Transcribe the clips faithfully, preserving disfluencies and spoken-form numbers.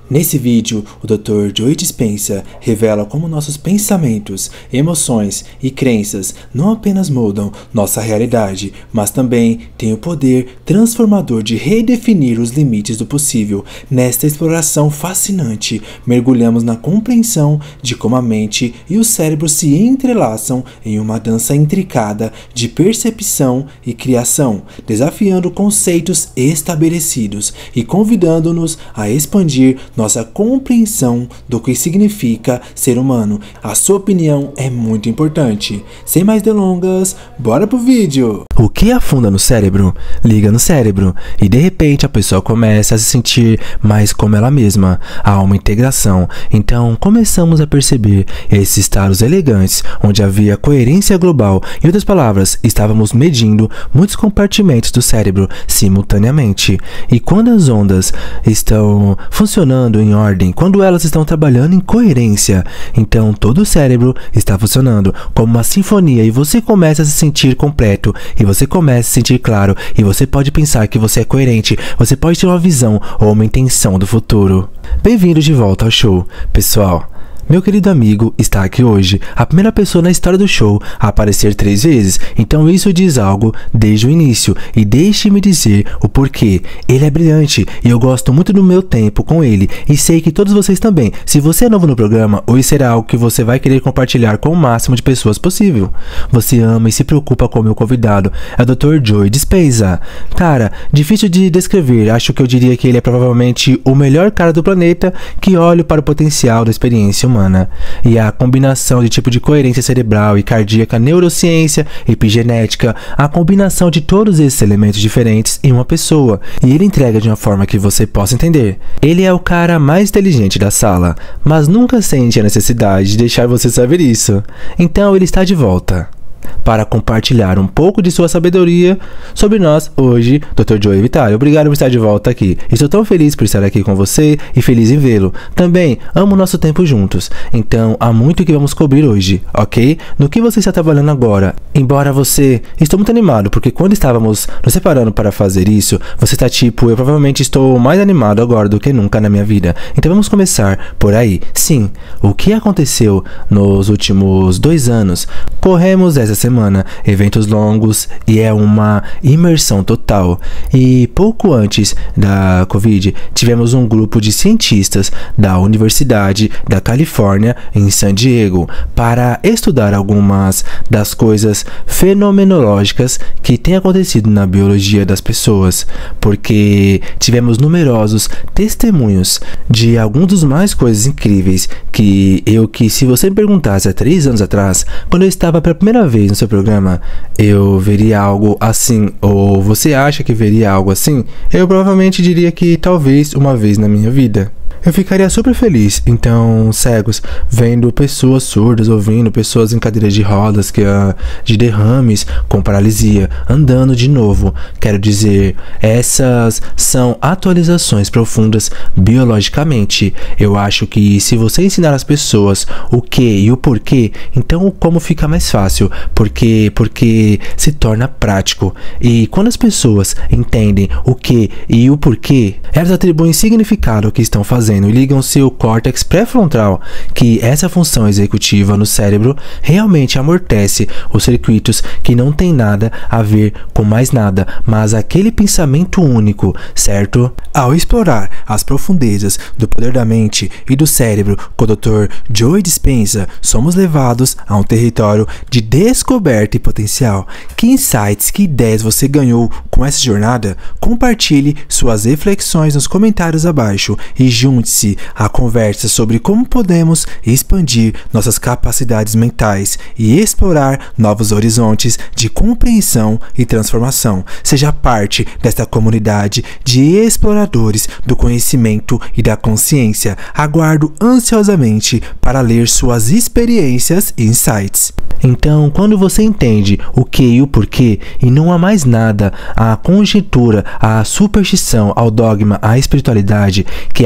Nesse vídeo, o doutor Joe Dispenza revela como nossos pensamentos, emoções e crenças não apenas moldam nossa realidade, mas também têm o poder transformador de redefinir os limites do possível. Nesta exploração fascinante, mergulhamos na compreensão de como a mente e o cérebro se entrelaçam em uma dança intricada de percepção e criação, desafiando conceitos estabelecidos e convidando-nos a expandir nossa compreensão do que significa ser humano. A sua opinião é muito importante. Sem mais delongas, bora pro vídeo! O que afunda no cérebro, liga no cérebro, e de repente a pessoa começa a se sentir mais como ela mesma. Há uma integração. Então começamos a perceber esses estados elegantes, onde havia coerência global. Em outras palavras, estávamos medindo muitos compartimentos do cérebro simultaneamente. E quando as ondas estão funcionando em ordem, quando elas estão trabalhando em coerência, então todo o cérebro está funcionando como uma sinfonia e você começa a se sentir completo, e você começa a se sentir claro, e você pode pensar que você é coerente, você pode ter uma visão ou uma intenção do futuro. Bem-vindos de volta ao show, pessoal. Meu querido amigo está aqui hoje, a primeira pessoa na história do show a aparecer três vezes, então isso diz algo desde o início, e deixe-me dizer o porquê. Ele é brilhante e eu gosto muito do meu tempo com ele, e sei que todos vocês também. Se você é novo no programa, hoje será algo que você vai querer compartilhar com o máximo de pessoas possível. Você ama e se preocupa com o meu convidado, é o doutor Joe Dispenza. Cara, difícil de descrever, acho que eu diria que ele é provavelmente o melhor cara do planeta que olha para o potencial da experiência humana. Humana. E a combinação de tipo de coerência cerebral e cardíaca, neurociência, epigenética, a combinação de todos esses elementos diferentes em uma pessoa, e ele entrega de uma forma que você possa entender. Ele é o cara mais inteligente da sala, mas nunca sente a necessidade de deixar você saber isso. Então ele está de volta para compartilhar um pouco de sua sabedoria sobre nós hoje, doutor Joe Vitale. Obrigado por estar de volta aqui. Estou tão feliz por estar aqui com você e feliz em vê-lo. Também amo nosso tempo juntos, então há muito que vamos cobrir hoje, ok? No que você está trabalhando agora? Embora você... Estou muito animado, porque quando estávamos nos separando para fazer isso, você está tipo, eu provavelmente estou mais animado agora do que nunca na minha vida. Então vamos começar por aí. Sim, o que aconteceu nos últimos dois anos? Corremos essa semana, eventos longos, e é uma imersão total. E pouco antes da Covid, tivemos um grupo de cientistas da Universidade da Califórnia em San Diego para estudar algumas das coisas fenomenológicas que têm acontecido na biologia das pessoas, porque tivemos numerosos testemunhos de alguns dos mais coisas incríveis que eu que se você me perguntasse há três anos atrás, quando eu estava pela primeira vez no seu programa, eu veria algo assim, ou você acha que veria algo assim? Eu provavelmente diria que talvez uma vez na minha vida. Eu ficaria super feliz, então, cegos, vendo pessoas surdas, ouvindo pessoas em cadeiras de rodas, que, uh, de derrames, com paralisia, andando de novo. Quero dizer, essas são atualizações profundas biologicamente. Eu acho que se você ensinar as pessoas o que e o porquê, então o como fica mais fácil, porque, porque se torna prático. E quando as pessoas entendem o que e o porquê, elas atribuem significado ao que estão fazendo e ligam seu córtex pré-frontal, que essa função executiva no cérebro realmente amortece os circuitos que não tem nada a ver com mais nada, mas aquele pensamento único, certo? Ao explorar as profundezas do poder da mente e do cérebro com o doutor Joe Dispenza, somos levados a um território de descoberta e potencial. Que insights, que ideias você ganhou com essa jornada? Compartilhe suas reflexões nos comentários abaixo e junte-se à conversa sobre como podemos expandir nossas capacidades mentais e explorar novos horizontes de compreensão e transformação. Seja parte desta comunidade de exploradores do conhecimento e da consciência. Aguardo ansiosamente para ler suas experiências e insights. Então, quando você entende o que e o porquê, e não há mais nada, a conjectura, a superstição, ao dogma, a espiritualidade, que é a ciência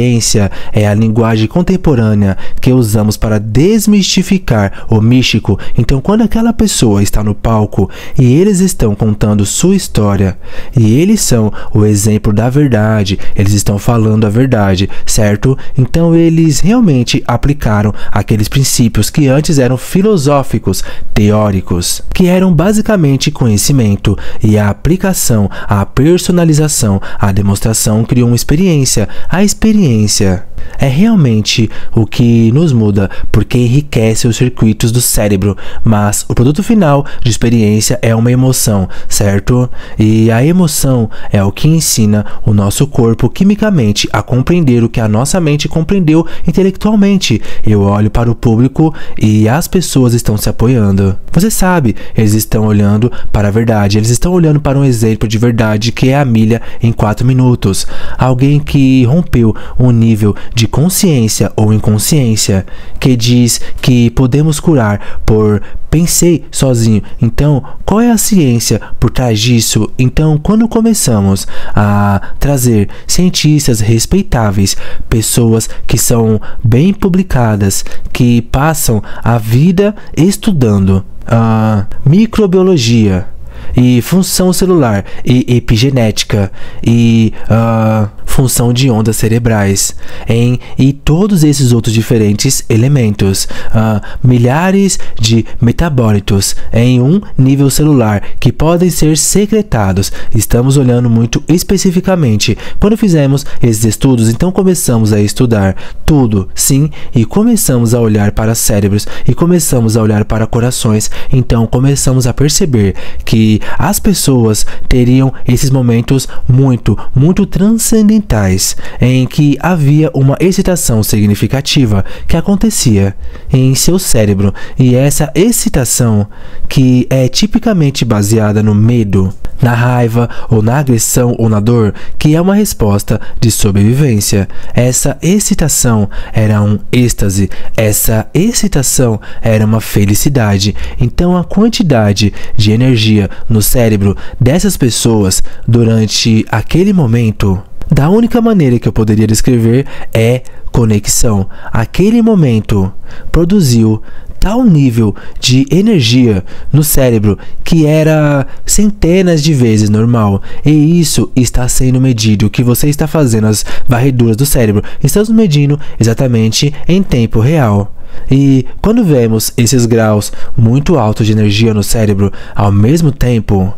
ciência é a linguagem contemporânea que usamos para desmistificar o místico. Então, quando aquela pessoa está no palco e eles estão contando sua história e eles são o exemplo da verdade, eles estão falando a verdade, certo? Então, eles realmente aplicaram aqueles princípios que antes eram filosóficos, teóricos, que eram basicamente conhecimento, e a aplicação, a personalização, a demonstração criou uma experiência. A experiência é realmente o que nos muda, porque enriquece os circuitos do cérebro, mas o produto final de experiência é uma emoção, certo? E a emoção é o que ensina o nosso corpo quimicamente a compreender o que a nossa mente compreendeu intelectualmente. Eu olho para o público e as pessoas estão se apoiando. Você sabe, eles estão olhando para a verdade, eles estão olhando para um exemplo de verdade que é a milha em quatro minutos. Alguém que rompeu um nível de consciência ou inconsciência, que diz que podemos curar por pensei sozinho. Então, qual é a ciência por trás disso? Então, quando começamos a trazer cientistas respeitáveis, pessoas que são bem publicadas, que passam a vida estudando a microbiologia e função celular e epigenética e uh, função de ondas cerebrais em, e todos esses outros diferentes elementos, uh, milhares de metabólitos em um nível celular que podem ser secretados. Estamos olhando muito especificamente. Quando fizemos esses estudos, então começamos a estudar tudo, sim, e começamos a olhar para cérebros e começamos a olhar para corações. Então começamos a perceber que as pessoas teriam esses momentos muito, muito transcendentais, em que havia uma excitação significativa que acontecia em seu cérebro, e essa excitação, que é tipicamente baseada no medo, na raiva ou na agressão ou na dor, que é uma resposta de sobrevivência. Essa excitação era um êxtase, essa excitação era uma felicidade. Então a quantidade de energia no cérebro dessas pessoas durante aquele momento, da única maneira que eu poderia descrever é conexão. Aquele momento produziu tal nível de energia no cérebro que era centenas de vezes normal, e isso está sendo medido. O que você está fazendo, as varreduras do cérebro, estamos medindo exatamente em tempo real. E quando vemos esses graus muito altos de energia no cérebro, ao mesmo tempo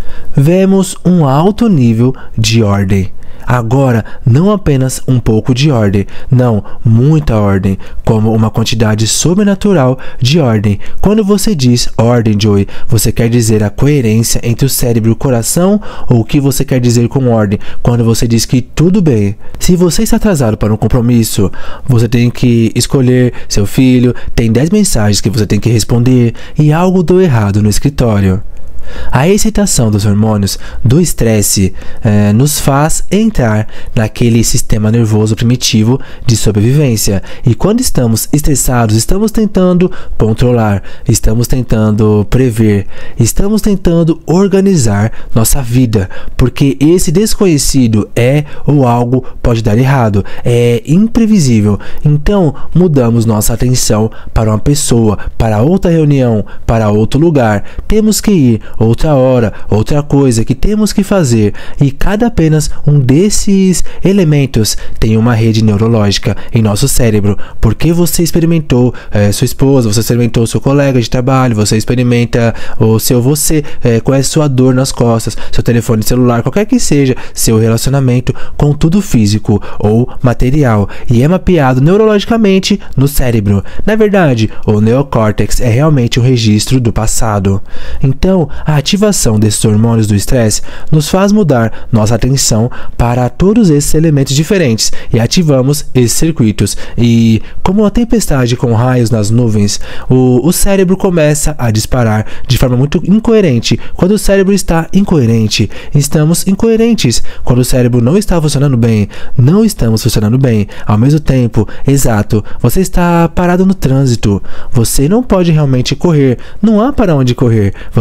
vemos um alto nível de ordem. Agora, não apenas um pouco de ordem, não, muita ordem, como uma quantidade sobrenatural de ordem. Quando você diz ordem, Joey, você quer dizer a coerência entre o cérebro e o coração, ou o que você quer dizer com ordem? Quando você diz que tudo bem, se você está atrasado para um compromisso, você tem que escolher seu filho, tem dez mensagens que você tem que responder e algo deu errado no escritório. A excitação dos hormônios do estresse eh, nos faz entrar naquele sistema nervoso primitivo de sobrevivência. E quando estamos estressados, estamos tentando controlar, estamos tentando prever, estamos tentando organizar nossa vida, porque esse desconhecido é ou algo pode dar errado, é imprevisível. Então mudamos nossa atenção para uma pessoa, para outra reunião, para outro lugar. Temos que ir outra hora, outra coisa que temos que fazer, e cada apenas um desses elementos tem uma rede neurológica em nosso cérebro, porque você experimentou é, sua esposa, você experimentou seu colega de trabalho, você experimenta o seu você, é, conhece sua dor nas costas, seu telefone celular, qualquer que seja seu relacionamento com tudo físico ou material, e é mapeado neurologicamente no cérebro. Na verdade, o neocórtex é realmente um registro do passado. Então, a ativação desses hormônios do estresse nos faz mudar nossa atenção para todos esses elementos diferentes e ativamos esses circuitos. E como uma tempestade com raios nas nuvens, o, o cérebro começa a disparar de forma muito incoerente. Quando o cérebro está incoerente, estamos incoerentes. Quando o cérebro não está funcionando bem, não estamos funcionando bem. Ao mesmo tempo, exato, você está parado no trânsito. Você não pode realmente correr. Não há para onde correr. Você realmente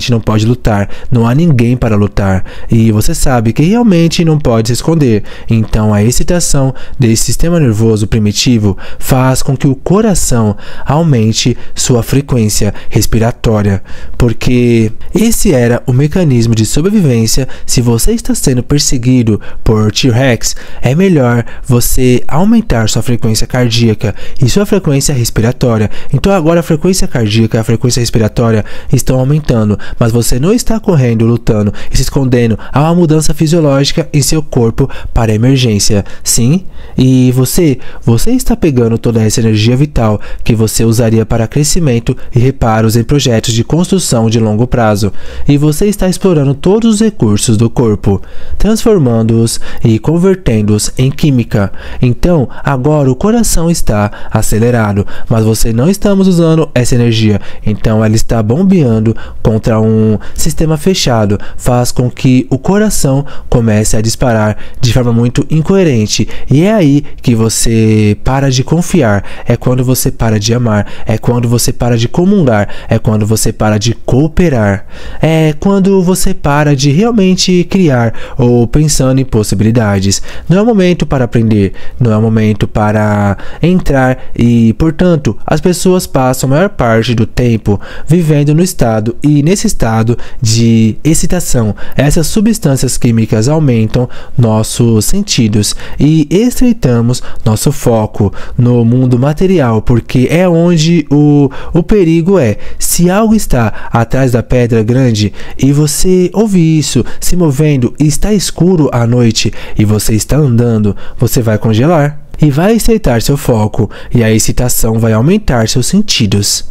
realmente não pode lutar, não há ninguém para lutar, e você sabe que realmente não pode se esconder. Então a excitação desse sistema nervoso primitivo faz com que o coração aumente sua frequência respiratória, porque esse era o mecanismo de sobrevivência. Se você está sendo perseguido por T-Rex, é melhor você aumentar sua frequência cardíaca e sua frequência respiratória. Então agora a frequência cardíaca e a frequência respiratória estão aumentando, mas você não está correndo, lutando e se escondendo. Há uma mudança fisiológica em seu corpo para a emergência. Sim, e você, você está pegando toda essa energia vital que você usaria para crescimento e reparos em projetos de construção de longo prazo, e você está explorando todos os recursos do corpo, transformando-os e convertendo-os em química. Então, agora o coração está acelerado, mas você não estamos usando essa energia, então ela está bombeando contra um sistema fechado, faz com que o coração comece a disparar de forma muito incoerente, e é aí que você para de confiar, é quando você para de amar, é quando você para de comungar, é quando você para de cooperar, é quando você para de realmente criar ou pensando em possibilidades. Não é o momento para aprender, não é o momento para entrar, e portanto as pessoas passam a maior parte do tempo vivendo no estado, e nesse estado de excitação, essas substâncias químicas aumentam nossos sentidos e estreitamos nosso foco no mundo material, porque é onde o, o perigo é. Se algo está atrás da pedra grande e você ouve isso se movendo e está escuro à noite e você está andando, você vai congelar e vai estreitar seu foco, e a excitação vai aumentar seus sentidos.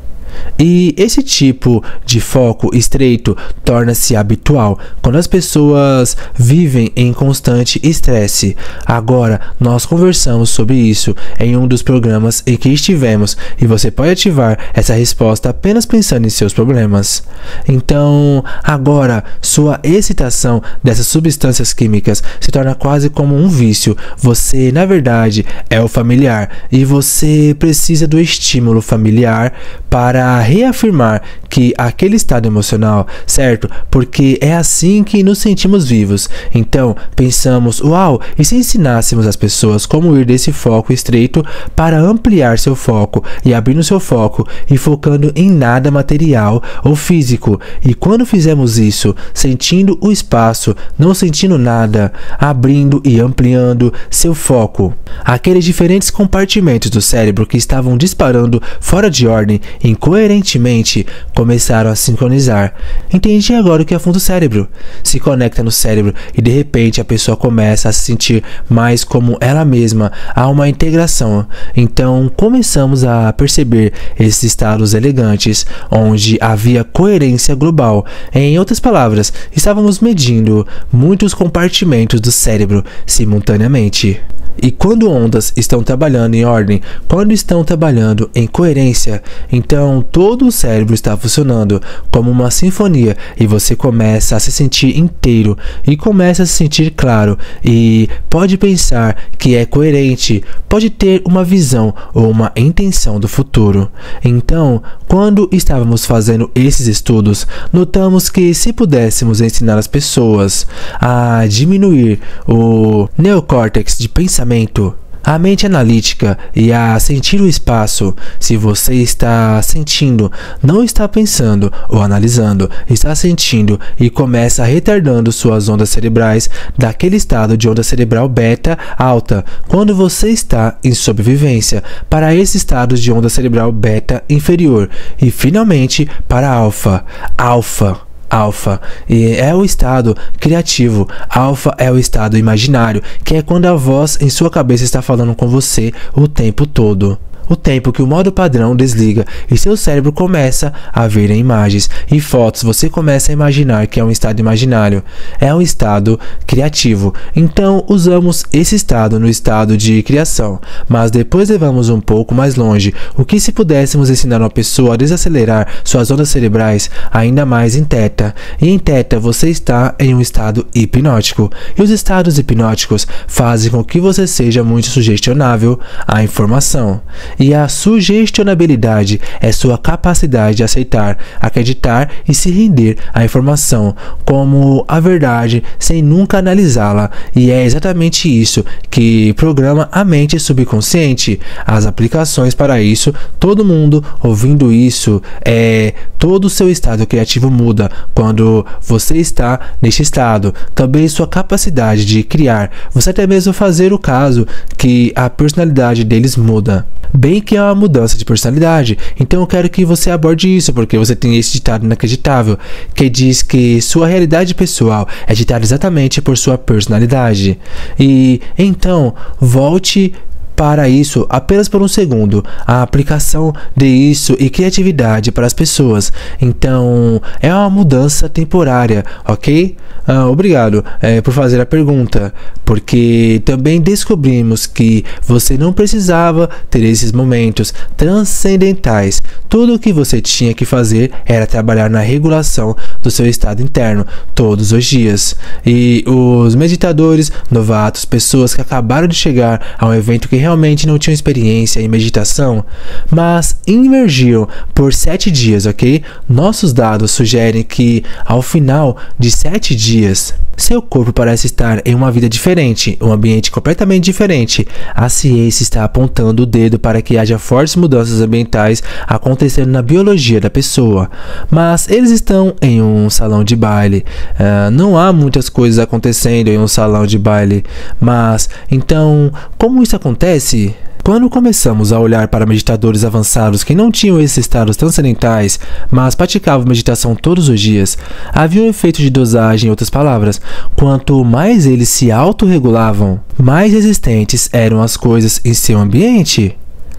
E esse tipo de foco estreito torna-se habitual quando as pessoas vivem em constante estresse. Agora, nós conversamos sobre isso em um dos programas em que estivemos, e você pode ativar essa resposta apenas pensando em seus problemas. Então, agora, sua excitação dessas substâncias químicas se torna quase como um vício. Você, na verdade, é o familiar, e você precisa do estímulo familiar para reafirmar que aquele estado emocional, certo? Porque é assim que nos sentimos vivos. Então, pensamos, uau, e se ensinássemos as pessoas como ir desse foco estreito para ampliar seu foco e abrindo seu foco e focando em nada material ou físico? E quando fizemos isso, sentindo o espaço, não sentindo nada, abrindo e ampliando seu foco, aqueles diferentes compartimentos do cérebro que estavam disparando fora de ordem, incoerentemente, começaram a sincronizar. Entendi agora o que afunda o cérebro. Se conecta no cérebro e de repente a pessoa começa a se sentir mais como ela mesma. Há uma integração. Então começamos a perceber esses estados elegantes, onde havia coerência global. Em outras palavras, estávamos medindo muitos compartimentos do cérebro simultaneamente. E quando ondas estão trabalhando em ordem, quando estão trabalhando em coerência, então todo o cérebro está funcionando como uma sinfonia, e você começa a se sentir inteiro e começa a se sentir claro, e pode pensar que é coerente, pode ter uma visão ou uma intenção do futuro. Então, quando estávamos fazendo esses estudos, notamos que se pudéssemos ensinar as pessoas a diminuir o neocórtex de pensamento, a mente analítica, e a sentir o espaço, se você está sentindo, não está pensando ou analisando, está sentindo e começa retardando suas ondas cerebrais daquele estado de onda cerebral beta alta, quando você está em sobrevivência, para esse estado de onda cerebral beta inferior, e finalmente para alfa, alfa. Alfa, e é o estado criativo. Alfa é o estado imaginário, que é quando a voz em sua cabeça está falando com você o tempo todo. O tempo que o modo padrão desliga e seu cérebro começa a ver imagens e fotos, você começa a imaginar que é um estado imaginário, é um estado criativo. Então usamos esse estado no estado de criação, mas depois levamos um pouco mais longe. O que se pudéssemos ensinar uma pessoa a desacelerar suas ondas cerebrais ainda mais em teta? E em teta você está em um estado hipnótico, e os estados hipnóticos fazem com que você seja muito sugestionável à informação. E a sugestionabilidade é sua capacidade de aceitar, acreditar e se render à informação como a verdade sem nunca analisá-la. E é exatamente isso que programa a mente subconsciente. As aplicações para isso, todo mundo ouvindo isso, é todo o seu estado criativo muda quando você está neste estado. Também sua capacidade de criar, você até mesmo fazer o caso que a personalidade deles muda. Bem que é uma mudança de personalidade, então eu quero que você aborde isso, porque você tem esse ditado inacreditável que diz que sua realidade pessoal é ditada exatamente por sua personalidade. E então, volte para isso apenas por um segundo, a aplicação de isso e criatividade para as pessoas. Então é uma mudança temporária, ok? Ah, obrigado é, por fazer a pergunta, porque também descobrimos que você não precisava ter esses momentos transcendentais. Tudo o que você tinha que fazer era trabalhar na regulação do seu estado interno todos os dias. E os meditadores novatos, pessoas que acabaram de chegar a um evento que realmente realmente não tinham experiência em meditação, mas imergiram por sete dias, ok? Nossos dados sugerem que ao final de sete dias, seu corpo parece estar em uma vida diferente, um ambiente completamente diferente. A ciência está apontando o dedo para que haja fortes mudanças ambientais acontecendo na biologia da pessoa, mas eles estão em um salão de baile. Uh, não há muitas coisas acontecendo em um salão de baile, mas então como isso acontece? Quando começamos a olhar para meditadores avançados que não tinham esses estados transcendentais, mas praticavam meditação todos os dias, havia um efeito de dosagem, em outras palavras, quanto mais eles se autorregulavam, mais resistentes eram as coisas em seu ambiente.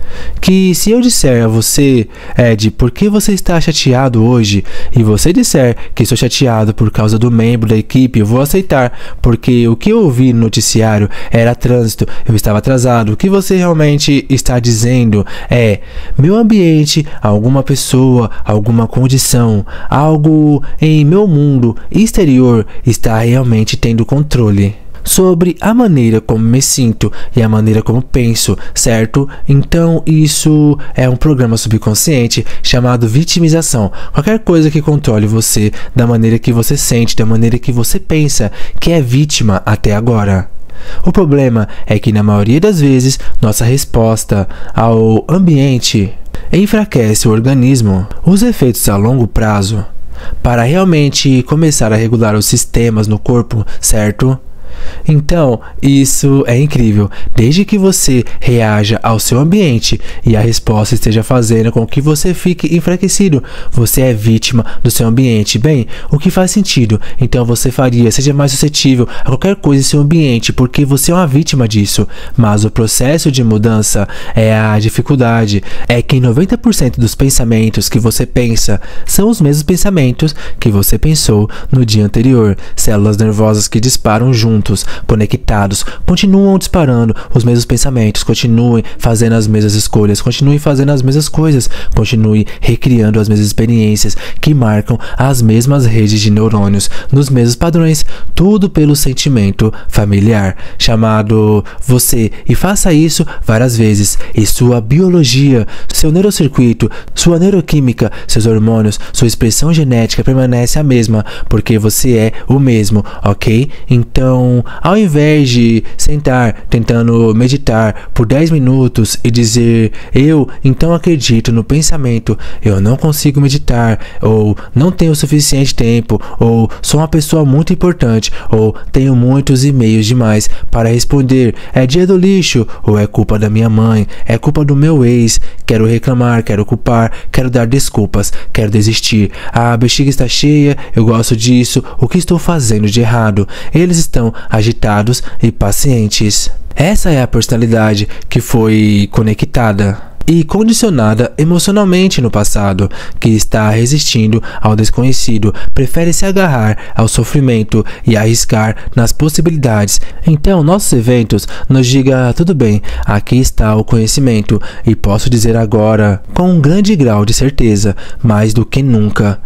Que se eu disser a você, Ed, por que você está chateado hoje, e você disser que estou chateado por causa do membro da equipe, eu vou aceitar, porque o que eu ouvi no noticiário era trânsito, eu estava atrasado. O que você realmente está dizendo é, meu ambiente, alguma pessoa, alguma condição, algo em meu mundo exterior está realmente tendo controle sobre a maneira como me sinto e a maneira como penso, certo? Então isso é um programa subconsciente chamado vitimização. Qualquer coisa que controle você da maneira que você sente, da maneira que você pensa, que é vítima até agora. O problema é que na maioria das vezes nossa resposta ao ambiente enfraquece o organismo. Os efeitos a longo prazo, para realmente começar a regular os sistemas no corpo, certo? Então, isso é incrível, desde que você reaja ao seu ambiente e a resposta esteja fazendo com que você fique enfraquecido. Você é vítima do seu ambiente. Bem, o que faz sentido, então você faria, seja mais suscetível a qualquer coisa em seu ambiente, porque você é uma vítima disso. Mas o processo de mudança é a dificuldade, é que noventa por cento dos pensamentos que você pensa são os mesmos pensamentos que você pensou no dia anterior. Células nervosas que disparam juntos, conectados, continuam disparando os mesmos pensamentos, continuem fazendo as mesmas escolhas, continuem fazendo as mesmas coisas, continuem recriando as mesmas experiências que marcam as mesmas redes de neurônios, nos mesmos padrões, tudo pelo sentimento familiar, chamado você, e faça isso várias vezes, e sua biologia, seu neurocircuito, sua neuroquímica, seus hormônios, sua expressão genética permanece a mesma, porque você é o mesmo, ok? Então, ao invés de sentar tentando meditar por dez minutos e dizer, eu então acredito no pensamento, eu não consigo meditar, ou não tenho o suficiente tempo, ou sou uma pessoa muito importante, ou tenho muitos e-mails demais para responder, é dia do lixo, ou é culpa da minha mãe, é culpa do meu ex, quero reclamar, quero culpar, quero dar desculpas, quero desistir, a bexiga está cheia, eu gosto disso, o que estou fazendo de errado? Eles estão agitados e pacientes. Essa é a personalidade que foi conectada e condicionada emocionalmente no passado, que está resistindo ao desconhecido, prefere se agarrar ao sofrimento e arriscar nas possibilidades. Então, nossos eventos nos diga, tudo bem, aqui está o conhecimento, e posso dizer agora, com um grande grau de certeza, mais do que nunca,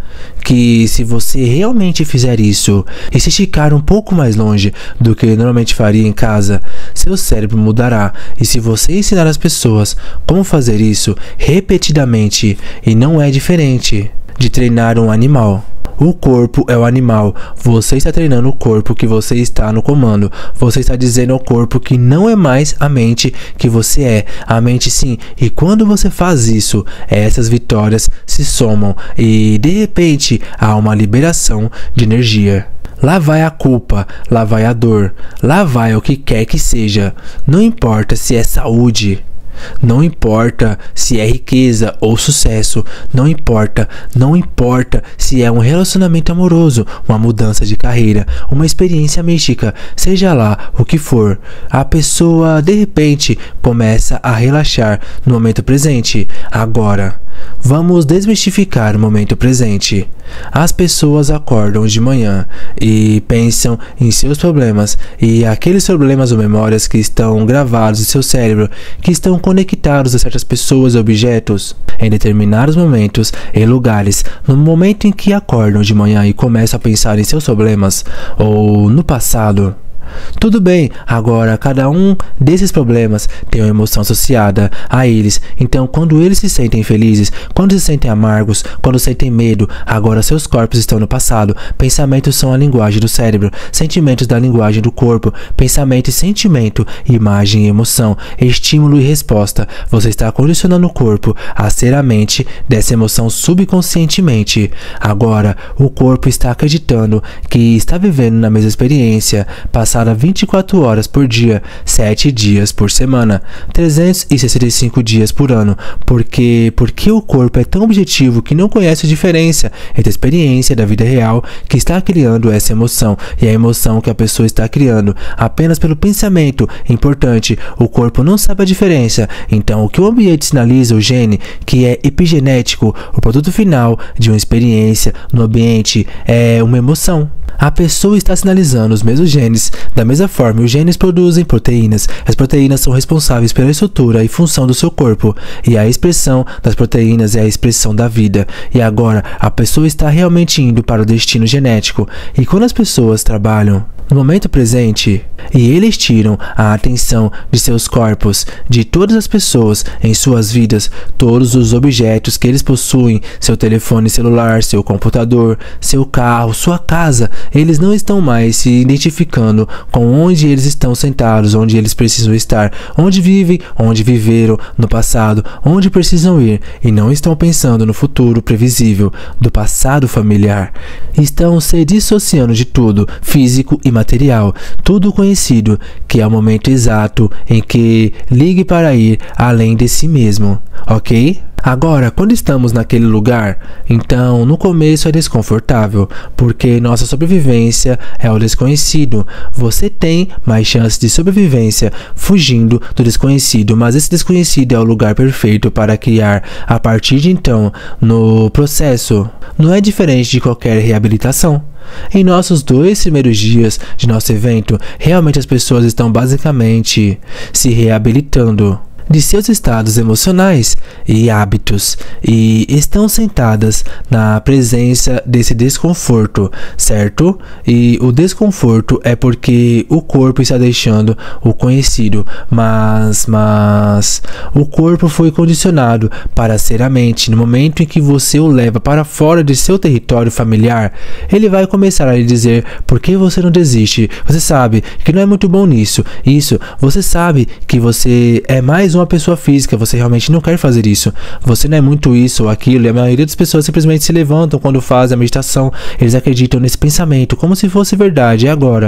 que se você realmente fizer isso e se esticar um pouco mais longe do que normalmente faria em casa, seu cérebro mudará. E se você ensinar as pessoas como fazer isso repetidamente, e não é diferente de treinar um animal. O corpo é o animal. Você está treinando o corpo que você está no comando. Você está dizendo ao corpo que não é mais a mente que você é. A mente sim. E quando você faz isso, essas vitórias se somam e de repente há uma liberação de energia. Lá vai a culpa, lá vai a dor, lá vai o que quer que seja. Não importa se é saúde. Não importa se é riqueza ou sucesso, não importa, não importa se é um relacionamento amoroso, uma mudança de carreira, uma experiência mística, seja lá o que for, a pessoa de repente começa a relaxar no momento presente. Agora, vamos desmistificar o momento presente. As pessoas acordam de manhã e pensam em seus problemas, e aqueles problemas ou memórias que estão gravados em seu cérebro, que estão conectados a certas pessoas e objetos, em determinados momentos e lugares. No momento em que acordam de manhã e começam a pensar em seus problemas ou no passado, tudo bem, agora cada um desses problemas tem uma emoção associada a eles. Então quando eles se sentem felizes, quando se sentem amargos, quando sentem medo, agora seus corpos estão no passado. Pensamentos são a linguagem do cérebro, sentimentos da linguagem do corpo. Pensamento e sentimento, imagem e emoção, estímulo e resposta. Você está condicionando o corpo a ser a mente dessa emoção subconscientemente. Agora o corpo está acreditando que está vivendo na mesma experiência passada vinte e quatro horas por dia, sete dias por semana, trezentos e sessenta e cinco dias por ano. Porque, porque o corpo é tão objetivo que não conhece a diferença entre a experiência da vida real que está criando essa emoção e a emoção que a pessoa está criando apenas pelo pensamento. Importante, o corpo não sabe a diferença. Então o que o ambiente sinaliza, o gene, que é epigenético, o produto final de uma experiência no ambiente, é uma emoção. A pessoa está sinalizando os mesmos genes. Da mesma forma, os genes produzem proteínas. As proteínas são responsáveis pela estrutura e função do seu corpo. E a expressão das proteínas é a expressão da vida. E agora, a pessoa está realmente indo para o destino genético. E quando as pessoas trabalham no momento presente e eles tiram a atenção de seus corpos, de todas as pessoas em suas vidas, todos os objetos que eles possuem, seu telefone celular, seu computador, seu carro, sua casa, eles não estão mais se identificando com onde eles estão sentados, onde eles precisam estar, onde vivem, onde viveram no passado, onde precisam ir, e não estão pensando no futuro previsível do passado familiar. Estão se dissociando de tudo, físico e material, tudo conhecido, que é o momento exato em que ligue para ir além de si mesmo, ok? Agora, quando estamos naquele lugar, então no começo é desconfortável, porque nossa sobrevivência é o desconhecido. Você tem mais chances de sobrevivência fugindo do desconhecido, mas esse desconhecido é o lugar perfeito para criar. A partir de então, no processo, não é diferente de qualquer reabilitação. Em nossos dois primeiros dias de nosso evento, realmente as pessoas estão basicamente se reabilitando de seus estados emocionais e hábitos e estão sentadas na presença desse desconforto, certo? E o desconforto é porque o corpo está deixando o conhecido, mas, mas o corpo foi condicionado para ser a mente. No momento em que você o leva para fora de seu território familiar, ele vai começar a lhe dizer: por que você não desiste? Você sabe que não é muito bom nisso, isso, você sabe que você é mais uma pessoa física, você realmente não quer fazer isso, você não é muito isso ou aquilo. E a maioria das pessoas simplesmente se levantam quando fazem a meditação, eles acreditam nesse pensamento como se fosse verdade. E agora,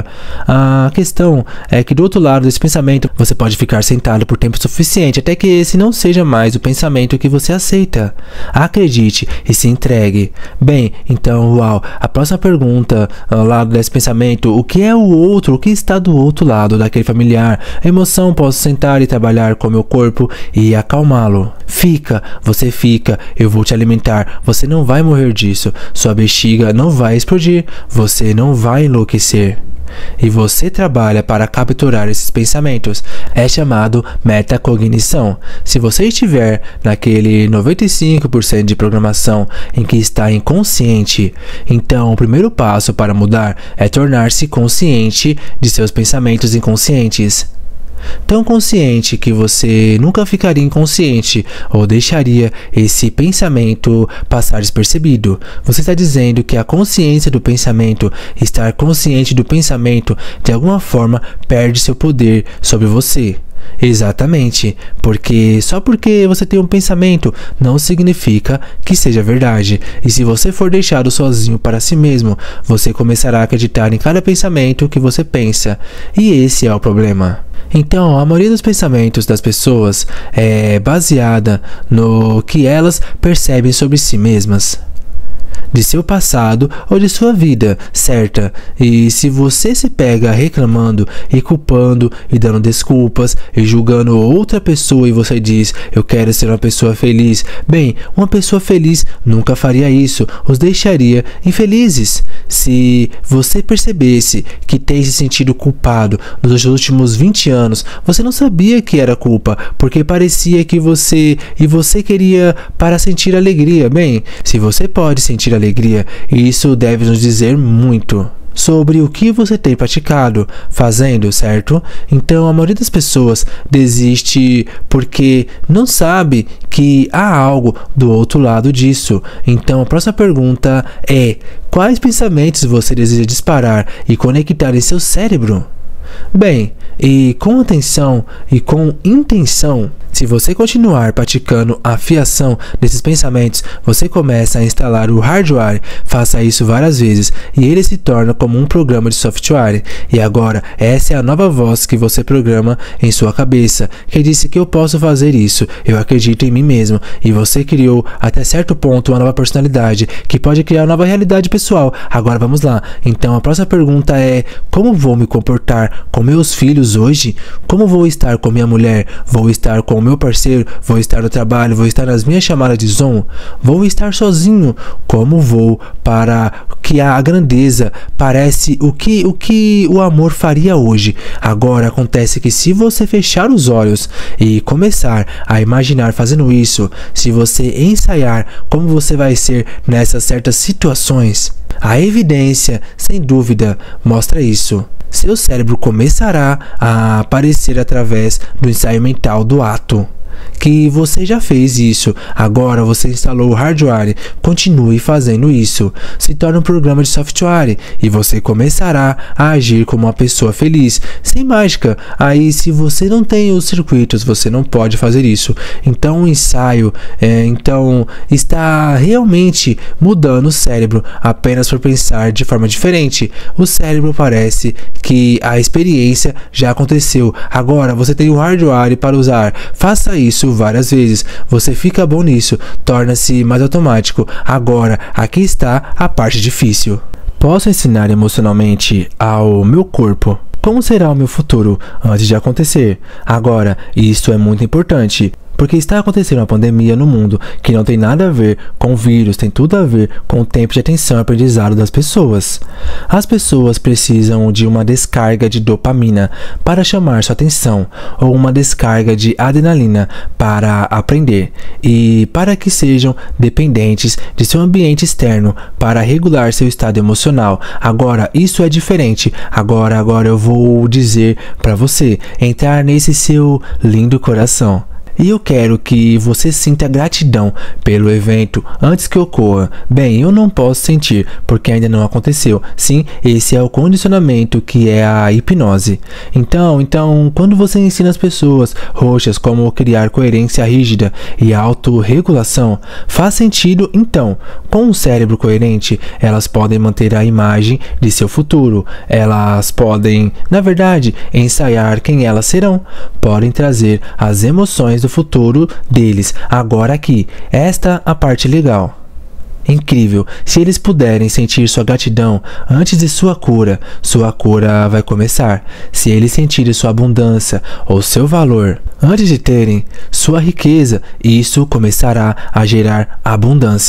a questão é que do outro lado desse pensamento, você pode ficar sentado por tempo suficiente até que esse não seja mais o pensamento que você aceita. Acredite e se entregue. Bem, então, uau, a próxima pergunta ao lado desse pensamento: o que é o outro? O que está do outro lado daquele familiar? A emoção: posso sentar e trabalhar com meu corpo e acalmá-lo. Fica, você fica, eu vou te alimentar, você não vai morrer disso, sua bexiga não vai explodir, você não vai enlouquecer. e você trabalha para capturar esses pensamentos. É chamado metacognição. Se você estiver naquele noventa e cinco por cento de programação em que está inconsciente, então o primeiro passo para mudar é tornar-se consciente de seus pensamentos inconscientes. Tão consciente que você nunca ficaria inconsciente ou deixaria esse pensamento passar despercebido. Você está dizendo que a consciência do pensamento, estar consciente do pensamento, de alguma forma perde seu poder sobre você. Exatamente, porque só porque você tem um pensamento não significa que seja verdade. E se você for deixado sozinho para si mesmo, você começará a acreditar em cada pensamento que você pensa. E esse é o problema. Então, a maioria dos pensamentos das pessoas é baseada no que elas percebem sobre si mesmas, de seu passado ou de sua vida, certa? E se você se pega reclamando e culpando e dando desculpas e julgando outra pessoa e você diz, eu quero ser uma pessoa feliz, bem, uma pessoa feliz nunca faria isso, os deixaria infelizes. Se você percebesse que tem se sentido culpado nos últimos vinte anos, você não sabia que era culpa, porque parecia que você e você queria para sentir alegria. Bem, se você pode sentir alegria, isso deve nos dizer muito sobre o que você tem praticado, fazendo, certo? Então a maioria das pessoas desiste porque não sabe que há algo do outro lado disso. Então a próxima pergunta é: quais pensamentos você deseja disparar e conectar em seu cérebro? Bem, e com atenção e com intenção, se você continuar praticando a fiação desses pensamentos, você começa a instalar o hardware. Faça isso várias vezes e ele se torna como um programa de software. E agora, essa é a nova voz que você programa em sua cabeça, que disse que eu posso fazer isso, eu acredito em mim mesmo. E você criou até certo ponto uma nova personalidade que pode criar uma nova realidade pessoal. Agora vamos lá. Então a próxima pergunta é: como vou me comportar com meus filhos hoje? Como vou estar com minha mulher? Vou estar com o meu parceiro? Vou estar no trabalho? Vou estar nas minhas chamadas de Zoom? Vou estar sozinho? Como vou para que a grandeza parece o que, o que o amor faria hoje? Agora acontece que se você fechar os olhos e começar a imaginar fazendo isso, se você ensaiar como você vai ser nessas certas situações, a evidência, sem dúvida, mostra isso. Seu cérebro começará a aparecer através do ensaio mental do ato. Que você já fez isso, agora você instalou o hardware, continue fazendo isso. Se torne um programa de software e você começará a agir como uma pessoa feliz, sem mágica. Aí se você não tem os circuitos, você não pode fazer isso. Então o ensaio é, então está realmente mudando o cérebro apenas por pensar de forma diferente. O cérebro parece que a experiência já aconteceu, agora você tem o hardware para usar. Faça isso Isso várias vezes, você fica bom nisso, torna-se mais automático. Agora, aqui está a parte difícil. Posso ensinar emocionalmente ao meu corpo como será o meu futuro antes de acontecer. Agora, isso é muito importante, porque está acontecendo uma pandemia no mundo que não tem nada a ver com o vírus, tem tudo a ver com o tempo de atenção e aprendizado das pessoas. As pessoas precisam de uma descarga de dopamina para chamar sua atenção, ou uma descarga de adrenalina para aprender, e para que sejam dependentes de seu ambiente externo para regular seu estado emocional. Agora, isso é diferente. Agora, agora eu vou dizer para você entrar nesse seu lindo coração. E eu quero que você sinta gratidão pelo evento antes que ocorra. Bem, eu não posso sentir, porque ainda não aconteceu. Sim, esse é o condicionamento que é a hipnose. Então, então, quando você ensina as pessoas roxas como criar coerência rígida e autorregulação, faz sentido. Então, com um cérebro coerente, elas podem manter a imagem de seu futuro. Elas podem, na verdade, ensaiar quem elas serão. Podem trazer as emoções do futuro deles. Agora aqui, esta a parte legal. Incrível, se eles puderem sentir sua gratidão antes de sua cura, sua cura vai começar. Se eles sentirem sua abundância ou seu valor antes de terem sua riqueza, isso começará a gerar abundância.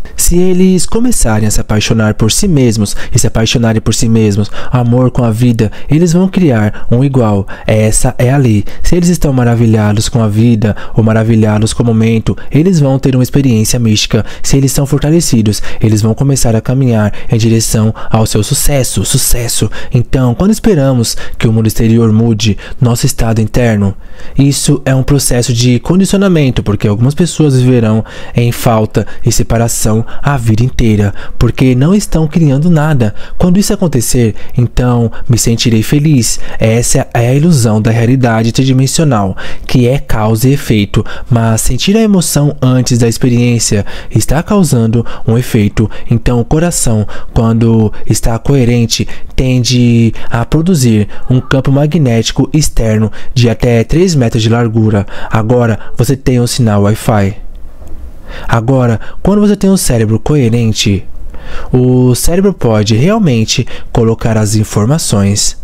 Se eles começarem a se apaixonar por si mesmos e se apaixonarem por si mesmos, amor com a vida, eles vão criar um igual. Essa é a lei. Se eles estão maravilhados com a vida ou maravilhados com o momento, eles vão ter uma experiência mística. Se eles são fortalecidos, eles vão começar a caminhar em direção ao seu sucesso, sucesso. Então, quando esperamos que o mundo exterior mude nosso estado interno, isso é um processo de condicionamento, porque algumas pessoas viverão em falta e separação a vida inteira, porque não estão criando nada. Quando isso acontecer, então me sentirei feliz. Essa é a ilusão da realidade tridimensional, que é causa e efeito, mas sentir a emoção antes da experiência está causando um efeito. Então o coração, quando está coerente, tende a produzir um campo magnético externo de até três metros de largura. Agora você tem um sinal Wi-Fi. Agora, quando você tem um cérebro coerente, o cérebro pode realmente colocar as informações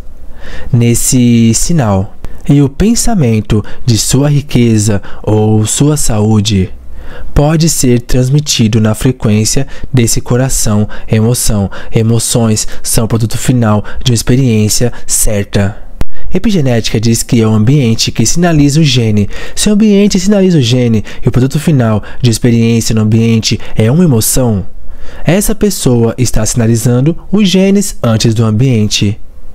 nesse sinal. E o pensamento de sua riqueza ou sua saúde pode ser transmitido na frequência desse coração, emoção. Emoções são o produto final de uma experiência certa. Epigenética diz que é o ambiente que sinaliza o gene. Se o ambiente sinaliza o gene e o produto final de experiência no ambiente é uma emoção, essa pessoa está sinalizando os genes antes do ambiente.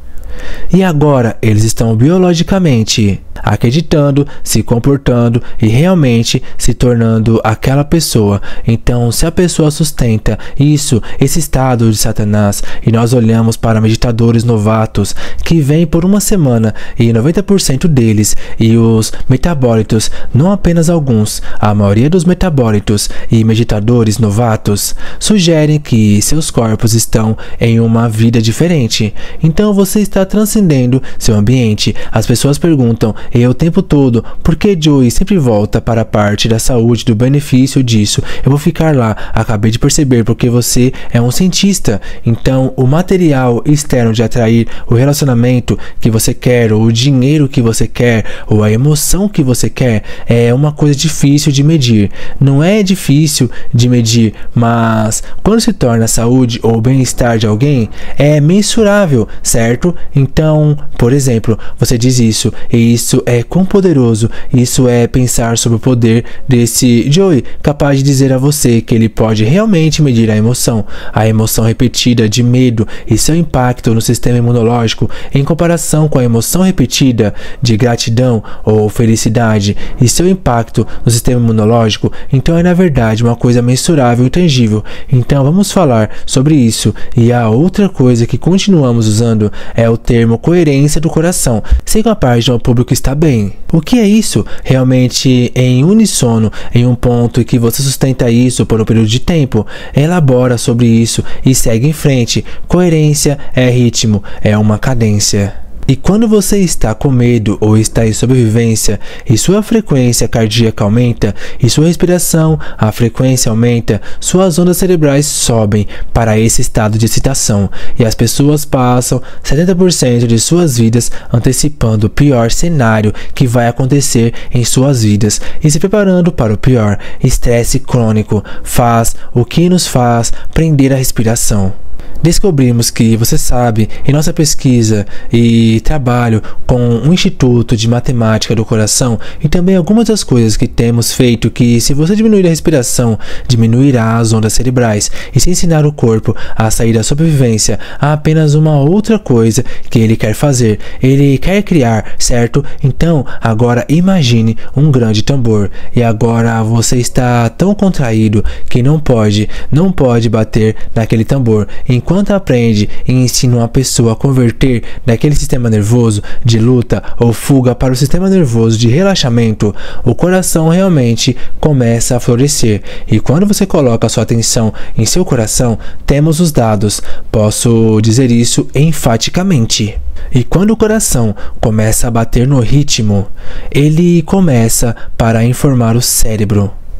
E agora eles estão biologicamente acreditando, se comportando e realmente se tornando aquela pessoa. Então, se a pessoa sustenta isso, esse estado de Satanás, e nós olhamos para meditadores novatos que vêm por uma semana e noventa por cento deles, e os metabólitos, não apenas alguns, a maioria dos metabólitos e meditadores novatos sugerem que seus corpos estão em uma vida diferente. Então você está transcendendo seu ambiente. As pessoas perguntam e o tempo todo, por que Joey sempre volta para a parte da saúde, do benefício disso? Eu vou ficar lá. Acabei de perceber, porque você é um cientista. Então o material externo de atrair o relacionamento que você quer, ou o dinheiro que você quer, ou a emoção que você quer, é uma coisa difícil de medir. Não é difícil de medir, mas quando se torna a saúde ou o bem-estar de alguém, é mensurável, certo? Então, por exemplo, você diz isso, e isso é quão poderoso. Isso é pensar sobre o poder desse Joey, capaz de dizer a você que ele pode realmente medir a emoção, a emoção repetida de medo e seu impacto no sistema imunológico em comparação com a emoção repetida de gratidão ou felicidade e seu impacto no sistema imunológico. Então é na verdade uma coisa mensurável e tangível. Então vamos falar sobre isso. E a outra coisa que continuamos usando é o termo coerência do coração. Sei que a parte do público está bem. O que é isso? Realmente em uníssono, em um ponto em que você sustenta isso por um período de tempo, elabora sobre isso e segue em frente. Coerência é ritmo, é uma cadência. E quando você está com medo ou está em sobrevivência e sua frequência cardíaca aumenta e sua respiração, a frequência aumenta, suas ondas cerebrais sobem para esse estado de excitação e as pessoas passam setenta por cento de suas vidas antecipando o pior cenário que vai acontecer em suas vidas e se preparando para o pior. Estresse crônico faz o que nos faz prender a respiração. Descobrimos que, você sabe, em nossa pesquisa e trabalho com um Instituto de Matemática do Coração e também algumas das coisas que temos feito, que se você diminuir a respiração, diminuirá as ondas cerebrais, e se ensinar o corpo a sair da sobrevivência, há apenas uma outra coisa que ele quer fazer. Ele quer criar, certo? Então, agora imagine um grande tambor, e agora você está tão contraído que não pode, não pode bater naquele tambor. Enquanto aprende e ensina uma pessoa a converter daquele sistema nervoso de luta ou fuga para o sistema nervoso de relaxamento, o coração realmente começa a florescer. E quando você coloca a sua atenção em seu coração, temos os dados. Posso dizer isso enfaticamente. E quando o coração começa a bater no ritmo, ele começa para informar o cérebro